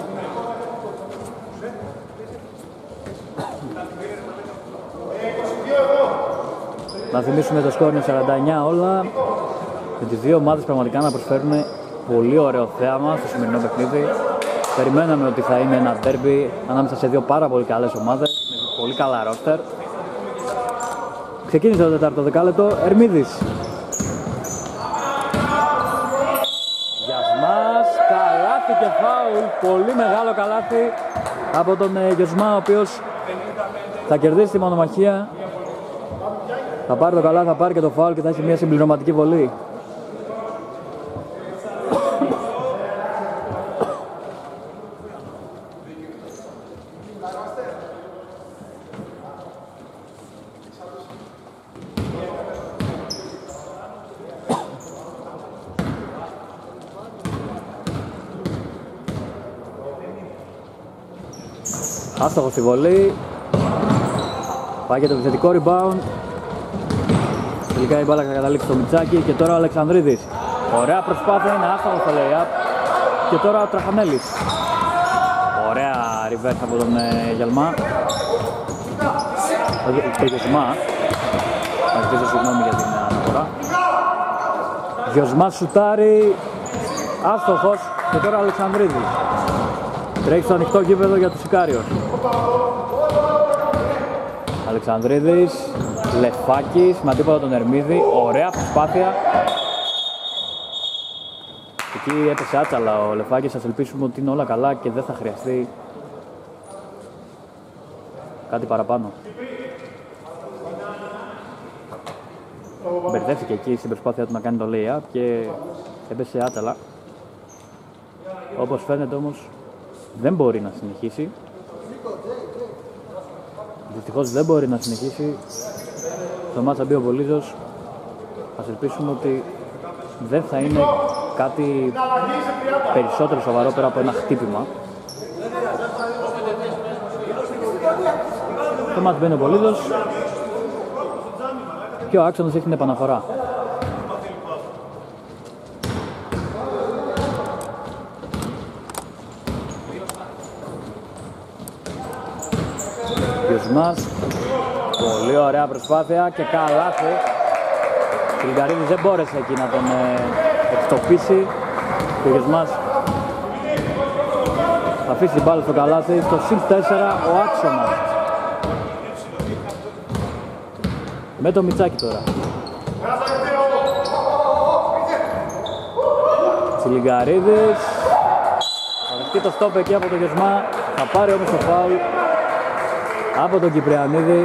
Να θυμίσουμε το σκόρ είναι σαράντα εννιά όλα, και τις δύο ομάδες πραγματικά να προσφέρουν πολύ ωραίο θέαμα στο σημερινό παιχνίδι. Περιμέναμε ότι θα είναι ένα ντέρμπι ανάμεσα σε δύο πάρα πολύ καλές ομάδες με πολύ πολύ καλά ρόστερ. Ξεκίνησε το τέταρτο δεκάλεπτο, Ερμίδης. Γιασμάς, καλάθι και φάουλ, πολύ μεγάλο καλάθι από τον Γιασμά, ο οποίος θα κερδίσει τη μονομαχία. Θα πάρει το καλάθι, θα πάρει και το φάουλ και θα έχει μια συμπληρωματική βολή. Άστοχο στη βολή. Πάει και το επιθετικό rebound. Τελικά η μπάλα θα καταλήξει στο Μιτσάκι και τώρα ο Αλεξανδρίδης. Ωραία προσπάθεια, είναι άστοχο στο lay-up. Και τώρα ο Τραχανέλης. Ωραία reverse από τον ε, Γιαλμά. Το Γιωσμά. Θα ζητήσω συγγνώμη για την αναφορά. Γιωσμάς σουτάρει. Άστοχος. Και τώρα ο Αλεξανδρίδης. Τρέχει στο ανοιχτό γήπεδο για τους Σικάριος. Αλεξανδρίδης, Λεφάκης, με αντίπαλο τον Ερμίδη, ωραία προσπάθεια. Εκεί έπεσε άτσαλα ο Λεφάκης, ας ελπίσουμε ότι είναι όλα καλά και δεν θα χρειαστεί κάτι παραπάνω. Μπερδεύτηκε εκεί στην προσπάθεια του να κάνει το lay-up και έπεσε άτσαλα. Όπως φαίνεται όμως δεν μπορεί να συνεχίσει. Δυστυχώς δεν μπορεί να συνεχίσει. Το μάτς θα μπει ο Βολίζος. Ας ελπίσουμε ότι δεν θα είναι κάτι περισσότερο σοβαρό πέρα από ένα χτύπημα. Το μάτς μπαίνει ο Βολίζος και ο Άξονας έχει την επαναφορά. Γιωσμάς, πολύ ωραία προσπάθεια και καλάθι. Ο Λιγκαρίδης δεν μπόρεσε εκεί να τον ε, εκτοπίσει και ο Γιωσμάς θα αφήσει την μπάλα στο καλάθι. Στο συν τέσσερα ο Άξονας με το Μιτσάκι τώρα. Τσιλιγκαρίδης θα δεχτεί το στόπ εκεί από τον Γιωσμά, θα πάρει όμως το φάουλ από τον Κυπριανίδη.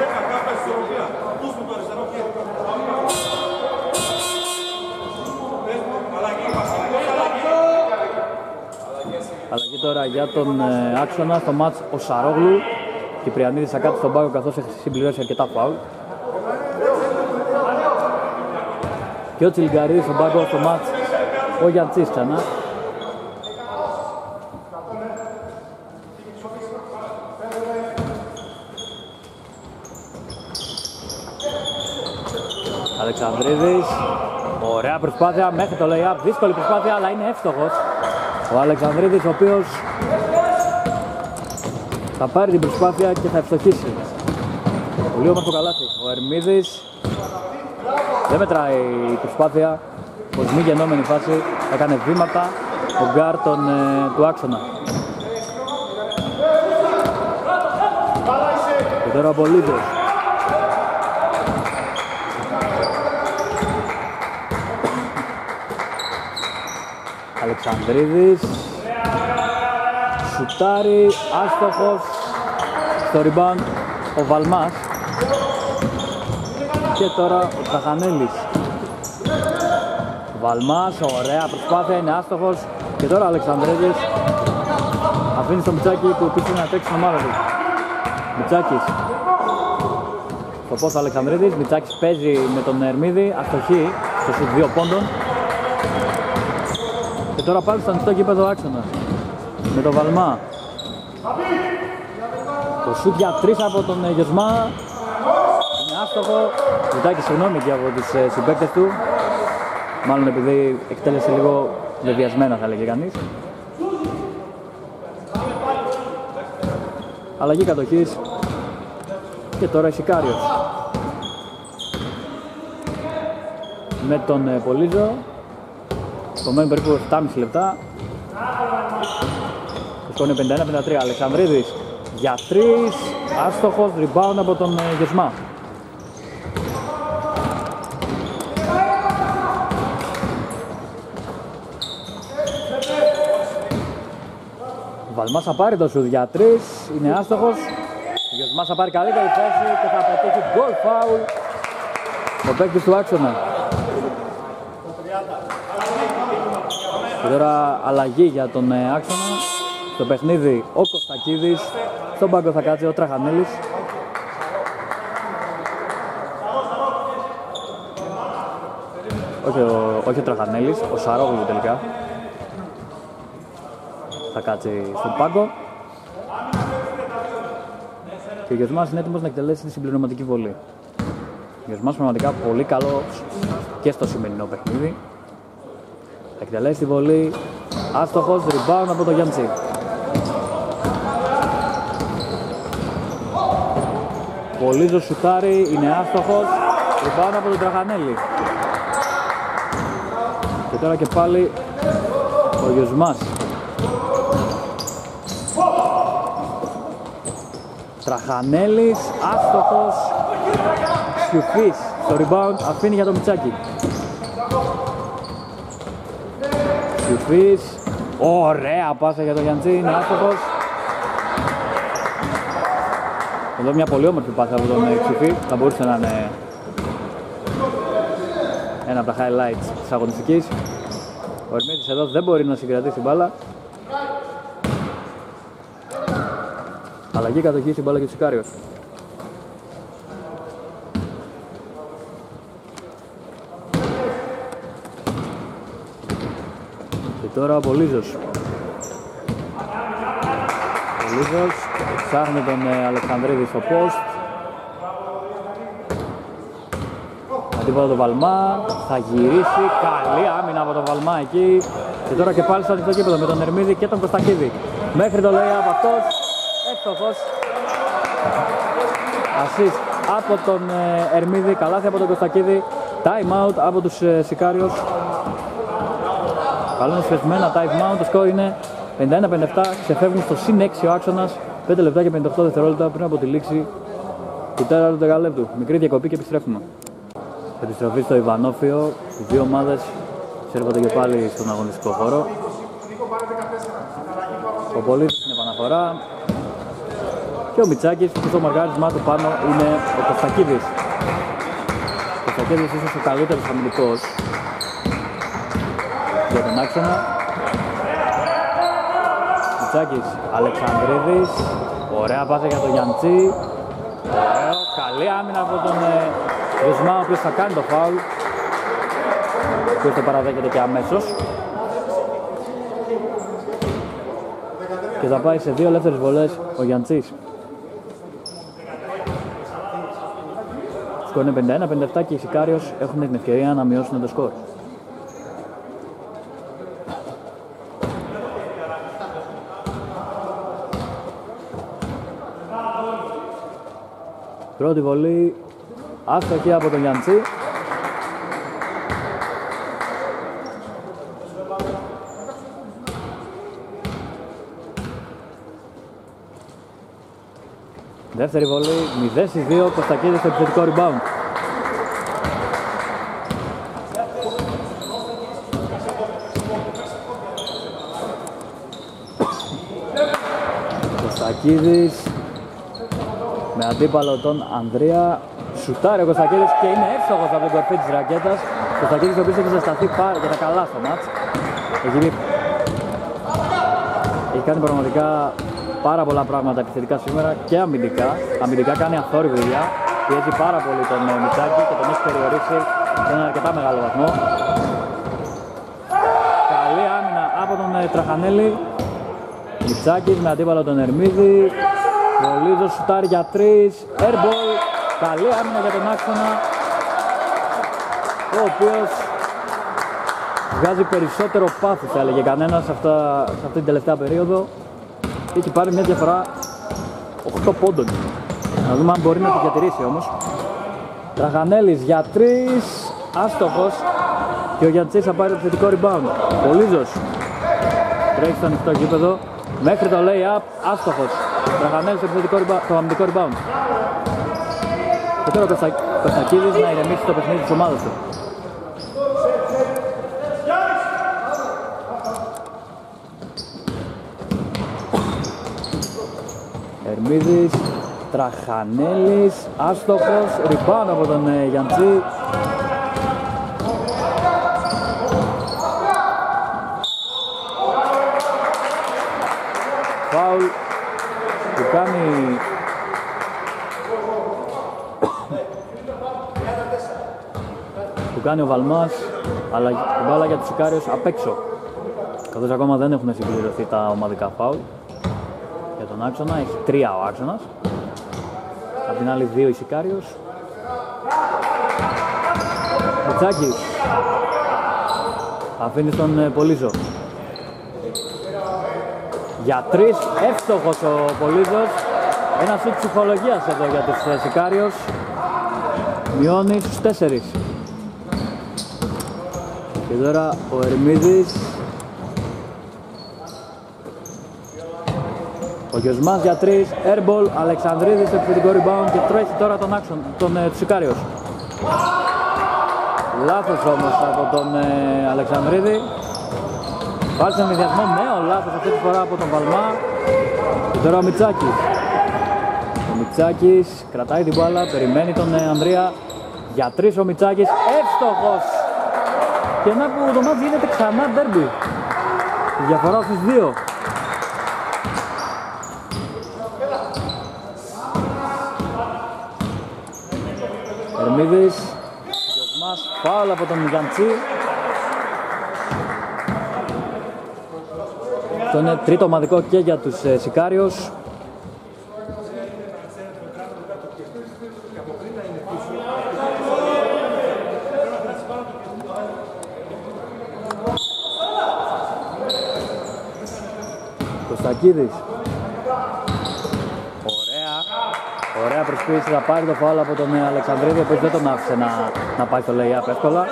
Αλλαγή τώρα για τον ε, Άξονα στο μάτς ο Σαρόγλου. Κυπριανίδης θα κάτσει στον πάγκο καθώς έχει συμπληρώσει αρκετά φάουλ. Και ο Τσιλιγκαρίδης στον πάγκο στο μάτς ο Γιαντσής ξανά. Αλεξανδρίδης, ωραία προσπάθεια μέχρι το lay-up, δύσκολη προσπάθεια αλλά είναι εύστοχος ο Αλεξανδρίδης, ο οποίος θα πάρει την προσπάθεια και θα ευστοχίσει. Πολύ όμορφο καλάθι. Ο Ερμίδης δεν μετράει η προσπάθεια, πως μη γεννόμενη φάση, έκανε βήματα ο γκάρ τον, ε, του Άξονα. Και τώρα ο Πολίδος. Αλεξανδρίδης, σουτάρει, άστοχος, στο rebound ο Βαλμάς και τώρα ο Τραχανέλης. Βαλμάς, ωραία προσπάθεια, είναι άστοχος και τώρα ο Αλεξανδρίδης αφήνει στο Μιτσάκι που επίσης να τρέξει την ομάδα του. Μιτσάκης, το πώς ο Αλεξανδρίδης, Μιτσάκης παίζει με τον Ερμίδη, αστοχή στο σουτ δύο πόντων. Και τώρα πάλι στο ανοιχτό γήπεδο Άξονα με τον Βαλμά. Το σουτ για τρεις από τον Γιωσμά είναι άστοχο. Ζητάει και συγγνώμη και από τους ε, συμπαίκτες του. Μάλλον επειδή εκτέλεσε λίγο δεδιασμένα θα λέγει κανείς. Αλλαγή κατοχής και τώρα η Σικάριος με τον ε, Πολίζο. Το μένει περίπου επτά και μισό λεπτά. Το σκόνη πενήντα ένα πενήντα τρία. Αλεξανδρίδης για τρεις, άστοχος, rebound από τον Γεσμά. Βαλμάς θα πάρει το σουτ για τρεις, είναι άστοχος. Ο Γεσμάς θα πάρει καλύτερη θέση και θα πετύχει goal foul ο παίκτης του άξονα. Και τώρα αλλαγή για τον άξονα. Στο παιχνίδι ο Κωστακίδης, στον πάγκο θα κάτσει ο Τραχανέλης. Όχι ο, όχι ο Τραχανέλης, ο Σαρόγλου τελικά. Θα κάτσει στον πάγκο. Και ο Γεσμάς είναι έτοιμος να εκτελέσει τη συμπληρωματική βολή. Ο Γεσμάς πραγματικά πολύ καλός και στο σημερινό παιχνίδι. Θα εκτελέσει τη βολή, άστοχος, rebound από το Γιάντσι. Πολύζος σουτάρει, είναι άστοχος, rebound από τον Τραχανέλη. Και τώρα και πάλι ο Γεσμάς. Τραχανέλης, άστοχος, Σιουφής στο rebound, αφήνει για το Μιτσάκι. Σιουφής, ωραία πάσα για το Γιαντζή, είναι άστοχος. Εδώ μια πολύ όμορφη πάσα από τον Σιουφή, θα μπορούσε να είναι ένα από τα highlights της αγωνιστικής. Ο Ερμίτης εδώ δεν μπορεί να συγκρατήσει μπάλα. Αλλαγή κατοχή στην μπάλα και του Σικάριος. Και τώρα ο Πολύζος. Πολύζος ψάχνει τον Αλεξανδρίδη στο post. Αντίπαλο τον Βαλμά, θα γυρίσει, καλή άμυνα από τον Βαλμά εκεί. Και τώρα και πάλι στο ανοιχτό κήπεδο με τον Ερμίδη και τον Κωστακίδη. Μέχρι το λέει από αυτός. Εύστοχος. Assist από τον ε, Ερμίδη, καλάθι από τον Κωστακίδη. Time out από τους ε, Σικάριος. Καλούν σφεσμένα time out, το σκορ είναι πενήντα ένα πενήντα επτά. Ξεφεύγουν στο συν έξι ο άξονας. πέντε λεπτά και πενήντα οκτώ δευτερόλεπτα πριν από τη λήξη του τέταρτου δεκαλέπτου. Μικρή διακοπή και επιστρέφουμε. Επιστροφή στο Ιβανόφιο. Οι δύο ομάδες σέρβονται και πάλι στον αγωνιστικό χώρο. Ο Πολύτης στην επαναφορά. Και ο Μιτσάκης που στο μαργάρισμά του πάνω είναι ο Κωστακίδης. Ο Κωστακίδης ίσως ο καλύτερος αμυντικός για τον άξονα. Μιτσάκης, Αλεξανδρίδης, ωραία πάσα για τον Γιαντσί. Ωραίο, καλή άμυνα από τον Γεσμά, ο οποίος θα κάνει το φάουλ. Ο οποίος το παραδέχεται και αμέσως. Και θα πάει σε δύο ελεύθερες βολές ο Γιαντσής. Το σκορ είναι πενήντα ένα πενήντα επτά και οι Σικάριος έχουν την ευκαιρία να μειώσουν το σκορ. Πρώτη βολή άστοχη από τον Γιαντσί. Δεύτερη βολή, μηδέν στις δύο, Κωστακίδης στο επιθετικό rebound. Κωστακίδης με αντίπαλο τον Ανδρέα. Σουτάρει ο Κωστακίδης και είναι εύστοχος από την κορφή της ρακέτας. Κωστακίδης ο οποίος έχει ζεσταθεί πάρα και τα καλά στο μάτς. Έχει, έχει κάνει πραγματικά πάρα πολλά πράγματα επιθετικά σήμερα και αμυντικά. Αμυντικά κάνει αθόρυβη δουλειά. Πιέζει πάρα πολύ τον Μιτσάκη και τον έχει περιορίσει σε έναν αρκετά μεγάλο βαθμό. Καλή άμυνα από τον Τραχανέλη. Μιτσάκης με αντίπαλο τον Ερμίδη. Πολύζος σουτάρει για τρεις. Airball. Καλή άμυνα για τον άξονα, ο οποίος βγάζει περισσότερο πάθος, θα έλεγε κανένας σε, αυτά, σε αυτή την τελευταία περίοδο. Έχει πάρει μια διαφορά οκτώ πόντων. Να δούμε αν μπορεί να τη διατηρήσει όμως. Τραχανέλης για τρεις, άστοχος. Και ο Γιαντσής θα πάρει το θετικό rebound. Πολύζος τρέχει στο ανοιχτό γήπεδο. μέχρι το lay-up, άστοχος. Τραχανέλης στο αμυντικό rebound. Και τώρα ο Κωστακίδης να ηρεμήσει το παιχνίδι της ομάδας του. Ερμίδης, Τραχανέλης, άστοχος, rebound από τον ε, Γιαντζή. Φάουλ που κάνει που κάνει ο Βαλμάς, αλλά η μπάλα για τους Ικάριος απ' έξω, καθώς ακόμα δεν έχουν συμπληρωθεί τα ομαδικά φάουλ για τον άξονα. Έχει τρία ο άξονας, απ' την άλλη δύο η Ικάριος. Μητσάκης αφήνει στον ε, Πολύζο για τρεις, εύστοχος ο Πολύζος. Ένα σουτ ψυχολογίας εδώ για τους ε, Ικάριος. Μειώνει στους τέσσερις. Και τώρα ο Ερμίδης, ο Γιωσμάς για τρεις, airball, Αλεξανδρίδης στο επιθετικό rebound και τρέχει τώρα τον άξον, τον ε, τους Ικάριος. Λάθος όμως από τον ε, Αλεξανδρίδη. Πάλι σε μηδιασμό, νέο λάθος αυτή τη φορά από τον Βαλμά. Και τώρα ο Μητσάκης. Ο Μητσάκης κρατάει την μπάλα, περιμένει τον ε, Ανδρέα. Για τρεις ο Μητσάκης, εύστοχος. Και να που το μάτς γίνεται ξανά ντέρμπι. Η διαφορά στους δύο. Ερμίδης, Γιωσμάς, φάουλ από τον Γιαντσί. Αυτό είναι τρίτο ομαδικό και για τους ε, Σικάριος. Κωστακίδης. Ωραία. Ωραία προσπίση, θα πάρει το φάουλ από τον Αλεξανδρίδη, ο οποίος δεν τον άφησε να, να πάει στο lay-up εύκολα.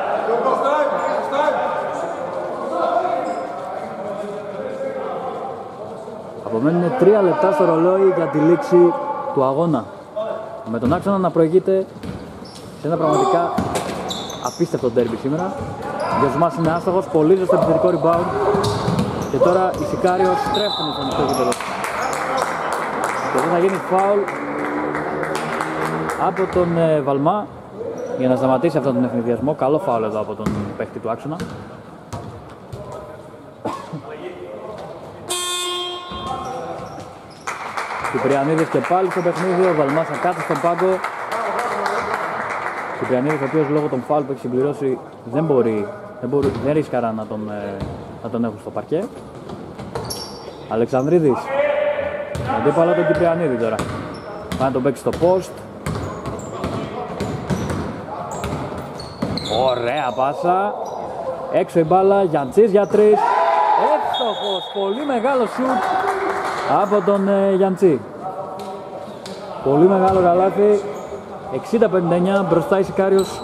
Απομένουν τρία λεπτά στο ρολόι για τη λήξη του αγώνα. Με τον άξονα να προηγείται σε ένα πραγματικά απίστευτο ντέρμπι σήμερα. Γιωσμάς είναι άστοχος, Πολύζος στο επιθετικό rebound. Και τώρα οι Σικάριος στρέφουν στο μισό γήπεδο. Και εδώ θα γίνει φάουλ από τον ε, Βαλμά για να σταματήσει αυτόν τον ευνηδιασμό. Καλό φάουλ εδώ από τον παίχτη του άξονα. Κυπριανίδης και πάλι στο παιχνίδι, ο Βαλμάς θα κάτσει στον πάγκο. Κυπριανίδης, ο οποίος λόγω των φάουλ που έχει συμπληρώσει δεν μπορεί, δεν, μπορεί, δεν ρίσκαρα να τον, ε, να τον έχουν στο παρκέ. Αλεξανδρίδης, αντίπαλα τον Κυπριανίδη τώρα. Πάει να τον παίξει στο post. Ωραία πάσα. Έξω η μπάλα, Γιαντσής για τρεις. Εύστοχος, πολύ μεγάλο σουτ από τον ε, Γιαντσί. Πολύ μεγάλο καλάθι. εξήντα πενήντα εννιά, μπροστά η Σικάριος.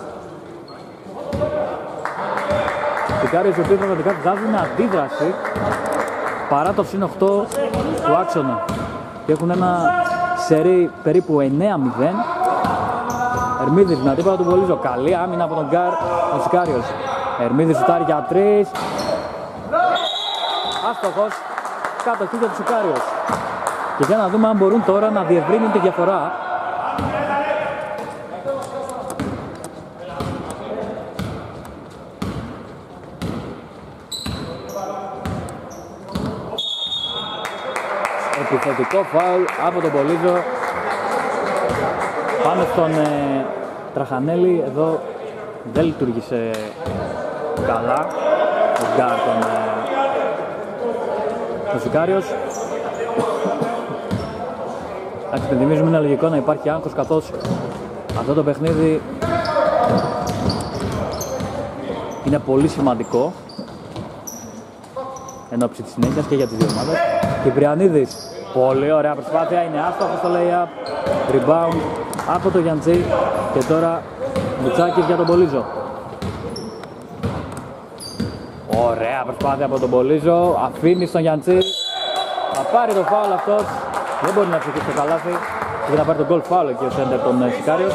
Οι Σικάριος οι οποίοι πραγματικά βγάζουν αντίδραση παρά το συν οκτώ του άξονα. Και έχουν ένα σερί περίπου εννέα μηδέν. Ερμίδης με αντίπαλα του Πολύζο. Καλή άμυνα από τον Γκάρ, ο Σικάριος. Ερμίδης σουτάρει για τρεις. Άστοχος. Κατοχή για τους Σικάριος. Και για να δούμε αν μπορούν τώρα να διευρύνουν τη διαφορά. Επιθετικό φάουλ από τον Πολύζο. Πάμε στον ε, Τραχανέλη. Εδώ δεν λειτουργήσε καλά ο Γκάρ τον ε, Σικάριος. Εντάξει, πενθυμίζουμε, είναι λογικό να υπάρχει άγχος, καθώς αυτό το παιχνίδι είναι πολύ σημαντικό εν ώψη της συνέχειας και για τις δύο ομάδες. Κυπριανίδης, πολύ ωραία προσπάθεια, είναι άστοχος στο lay-up, rebound από το Γιαντζή. Και τώρα Μητσάκης για τον Πολύζο. Ωραία προσπάθεια από τον Πολύζο, αφήνει στον Γιαντσί. Θα πάρει το φάουλ αυτός, δεν μπορεί να ψηφίσει το καλάθι και να πάρει τον γκολ φάουλ εκεί ο σέντερ των Σικάριος.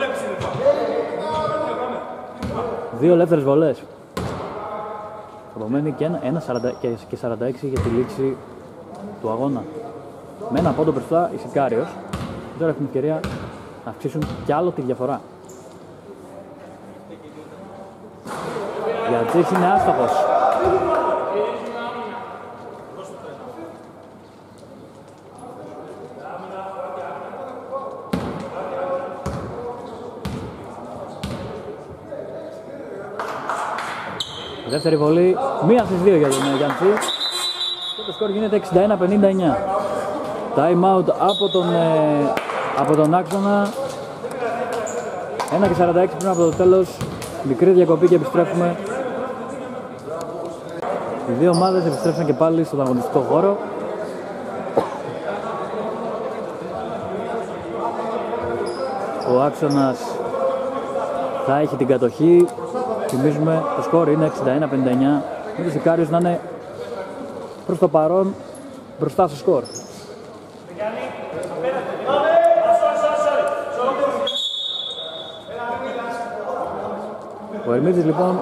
Δύο ελεύθερες βολές. Απομένει και, ένα, ένα, σαράντα, και σαράντα έξι για τη λήξη του αγώνα. Με ένα πόντο μπροστά η Σικάριος. Τώρα έχουν ευκαιρία να αυξήσουν κι άλλο τη διαφορά. Γιαντσής είναι άστοχος. Δεύτερη βολή, μία στις δύο για τον Γιαντσί και το σκορ γίνεται εξήντα ένα πενήντα εννιά. Time out από τον, ε, από τον άξονα. ένα και σαράντα έξι πριν από το τέλος. Μικρή διακοπή και επιστρέφουμε. Οι δύο ομάδες επιστρέφουν και πάλι στον αγωνιστικό χώρο. Ο άξονας θα έχει την κατοχή. Θυμίζουμε το σκορ είναι εξήντα ένα πενήντα εννιά. Με τους Σικάριος να είναι προς το παρόν μπροστά στο σκορ. Ο Ερμίδης λοιπόν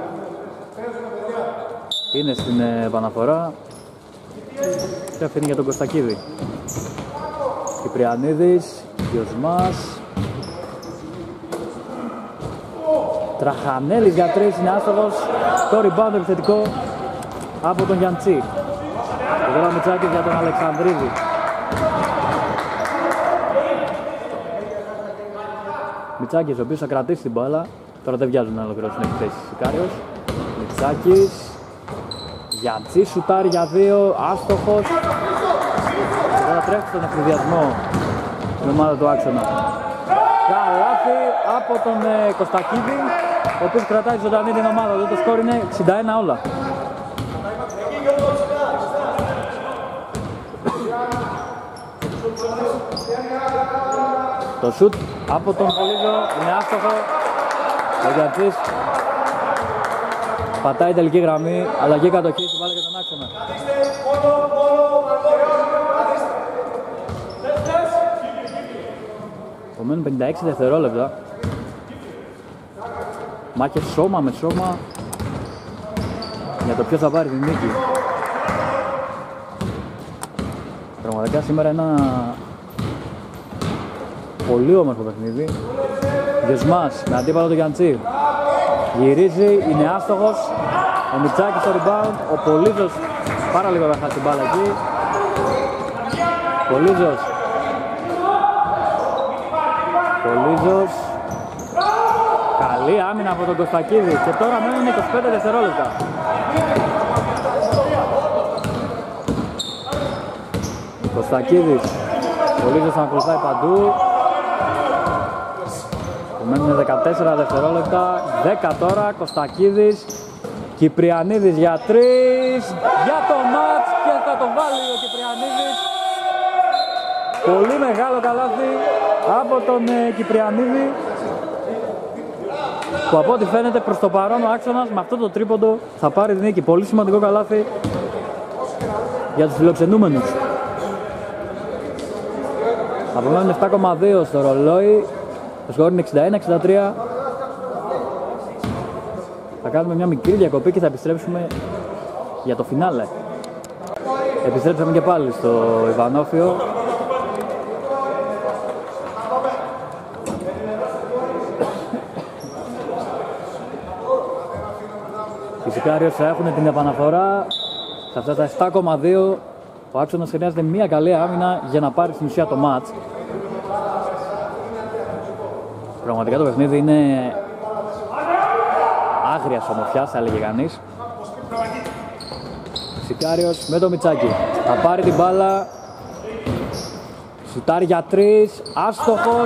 είναι στην επαναφορά και αφήνει για τον Κωστακίδη. Κυπριανίδης, Γιωσμάς, Τραχανέλης για τρεις, είναι άστοχος. Το rebound επιθετικό από τον Γιαντσί. Και τώρα Μητσάκης για τον Αλεξανδρίδη. Μητσάκης ο οποίος θα κρατήσει την μπάλα. Τώρα δεν βιάζουν να ολοκληρώσουν επιθέσεις Σικάριος. Μητσάκης, Γιαντσί σουτάρει για δύο, άστοχος. Και τώρα τρέχει στον εκφυδιασμό την ομάδα του άξονα. Καλάθι από τον ε, Κωστακίδη, ο οποίος κρατάει ζωντανή την ομάδα του. Το σκορ είναι εξήντα ένα όλα. Το σουτ από τον Πολύζο είναι άστοχο. Ο Γιαντσής πατάει τελική γραμμή, αλλαγή κατοχή, την βάλε και τον άξονα. Απομένουν πενήντα έξι δευτερόλεπτα. Μάχες σώμα με σώμα για το ποιος θα πάρει την νίκη. Πραγματικά σήμερα ένα πολύ όμορφο παιχνίδι. Γιωσμάς με αντίπαλο το Γιαντσί. Γυρίζει, είναι άστοχος. Ο Μητσάκης στο rebound. Ο Πολύζος πάρα λίγο θα χάσει την μπάλα εκεί. Πολύζος. Πολύζος. Καλή άμυνα από τον Κωστακίδη. Και τώρα μένουν είκοσι πέντε δευτερόλεπτα. Κωστακίδης. Πολύζος να ακολουθάει παντού. Μένουν δεκατέσσερα δευτερόλεπτα, δέκα τώρα, Κωστακίδης, Κυπριανίδης για τρεις, για το μάτς και θα το βάλει ο Κυπριανίδης. Πολύ μεγάλο καλάθι από τον ε, Κυπριανίδη, που από ό,τι φαίνεται προς το παρόν ο άξονας με αυτό το τρίποντο θα πάρει την νίκη. Πολύ σημαντικό καλάθι για τους φιλοξενούμενους. Απομένουν επτά κόμμα δύο στο ρολόι. Το σκορ είναι εξήντα ένα εξήντα τρία. Θα κάνουμε μια μικρή διακοπή και θα επιστρέψουμε για το φινάλε. Επιστρέψαμε και πάλι στο Ιβανόφιο. Οι Σικάριος θα έχουν την επαναφορά. Σε αυτά τα επτά κόμμα δύο ο άξονας χρειάζεται μια καλή άμυνα για να πάρει στην ουσία το μάτς. Πραγματικά το παιχνίδι είναι άγριας ομορφιάς, θα έλεγε κανείς. Σικάριος με το Μητσάκι. Θα πάρει την μπάλα. Σουτάρει για τρεις. Άστοχος.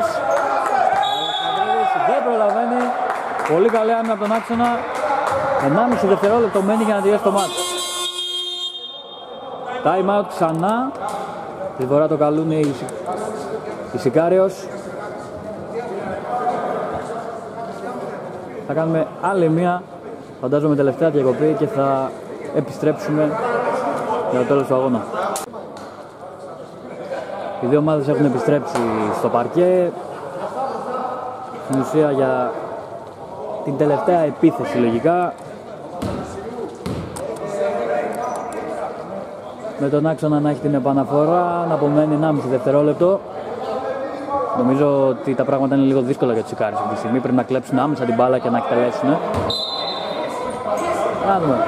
Δεν προλαβαίνει. Πολύ καλή άμυνα από τον άξονα. ενάμιση δευτερόλεπτο μένει για να τελειώσει το μάτς. Time out ξανά. Τη φορά το καλούν οι, οι Σικάριος. Θα κάνουμε άλλη μία φαντάζομαι τελευταία διακοπή και θα επιστρέψουμε για το τέλος του αγώνα. Οι δύο ομάδες έχουν επιστρέψει στο παρκέ, στην ουσία για την τελευταία επίθεση λογικά. Με τον άξονα να έχει την επαναφορά, να απομένει ενάμιση δευτερόλεπτο. Νομίζω ότι τα πράγματα είναι λίγο δύσκολα για τους Ικάρους αυτή τη στιγμή. Πρέπει να κλέψουν άμεσα την μπάλα και να εκτελέσουν. Να δούμε.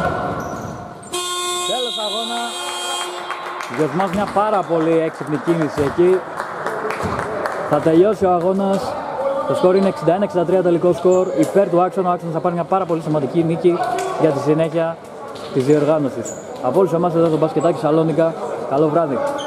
Τέλος αγώνα. Γιωσμάς μια πάρα πολύ έξυπνη κίνηση εκεί. Θα τελειώσει ο αγώνας. Το σκορ είναι εξήντα ένα εξήντα τρία τελικό σκορ υπέρ του άξονα. Ο άξονας θα πάρει μια πάρα πολύ σημαντική νίκη για τη συνέχεια της διοργάνωσης. Από όλους εμάς εδώ στο Μπασκετάκι Σαλόνικα, καλό βράδυ.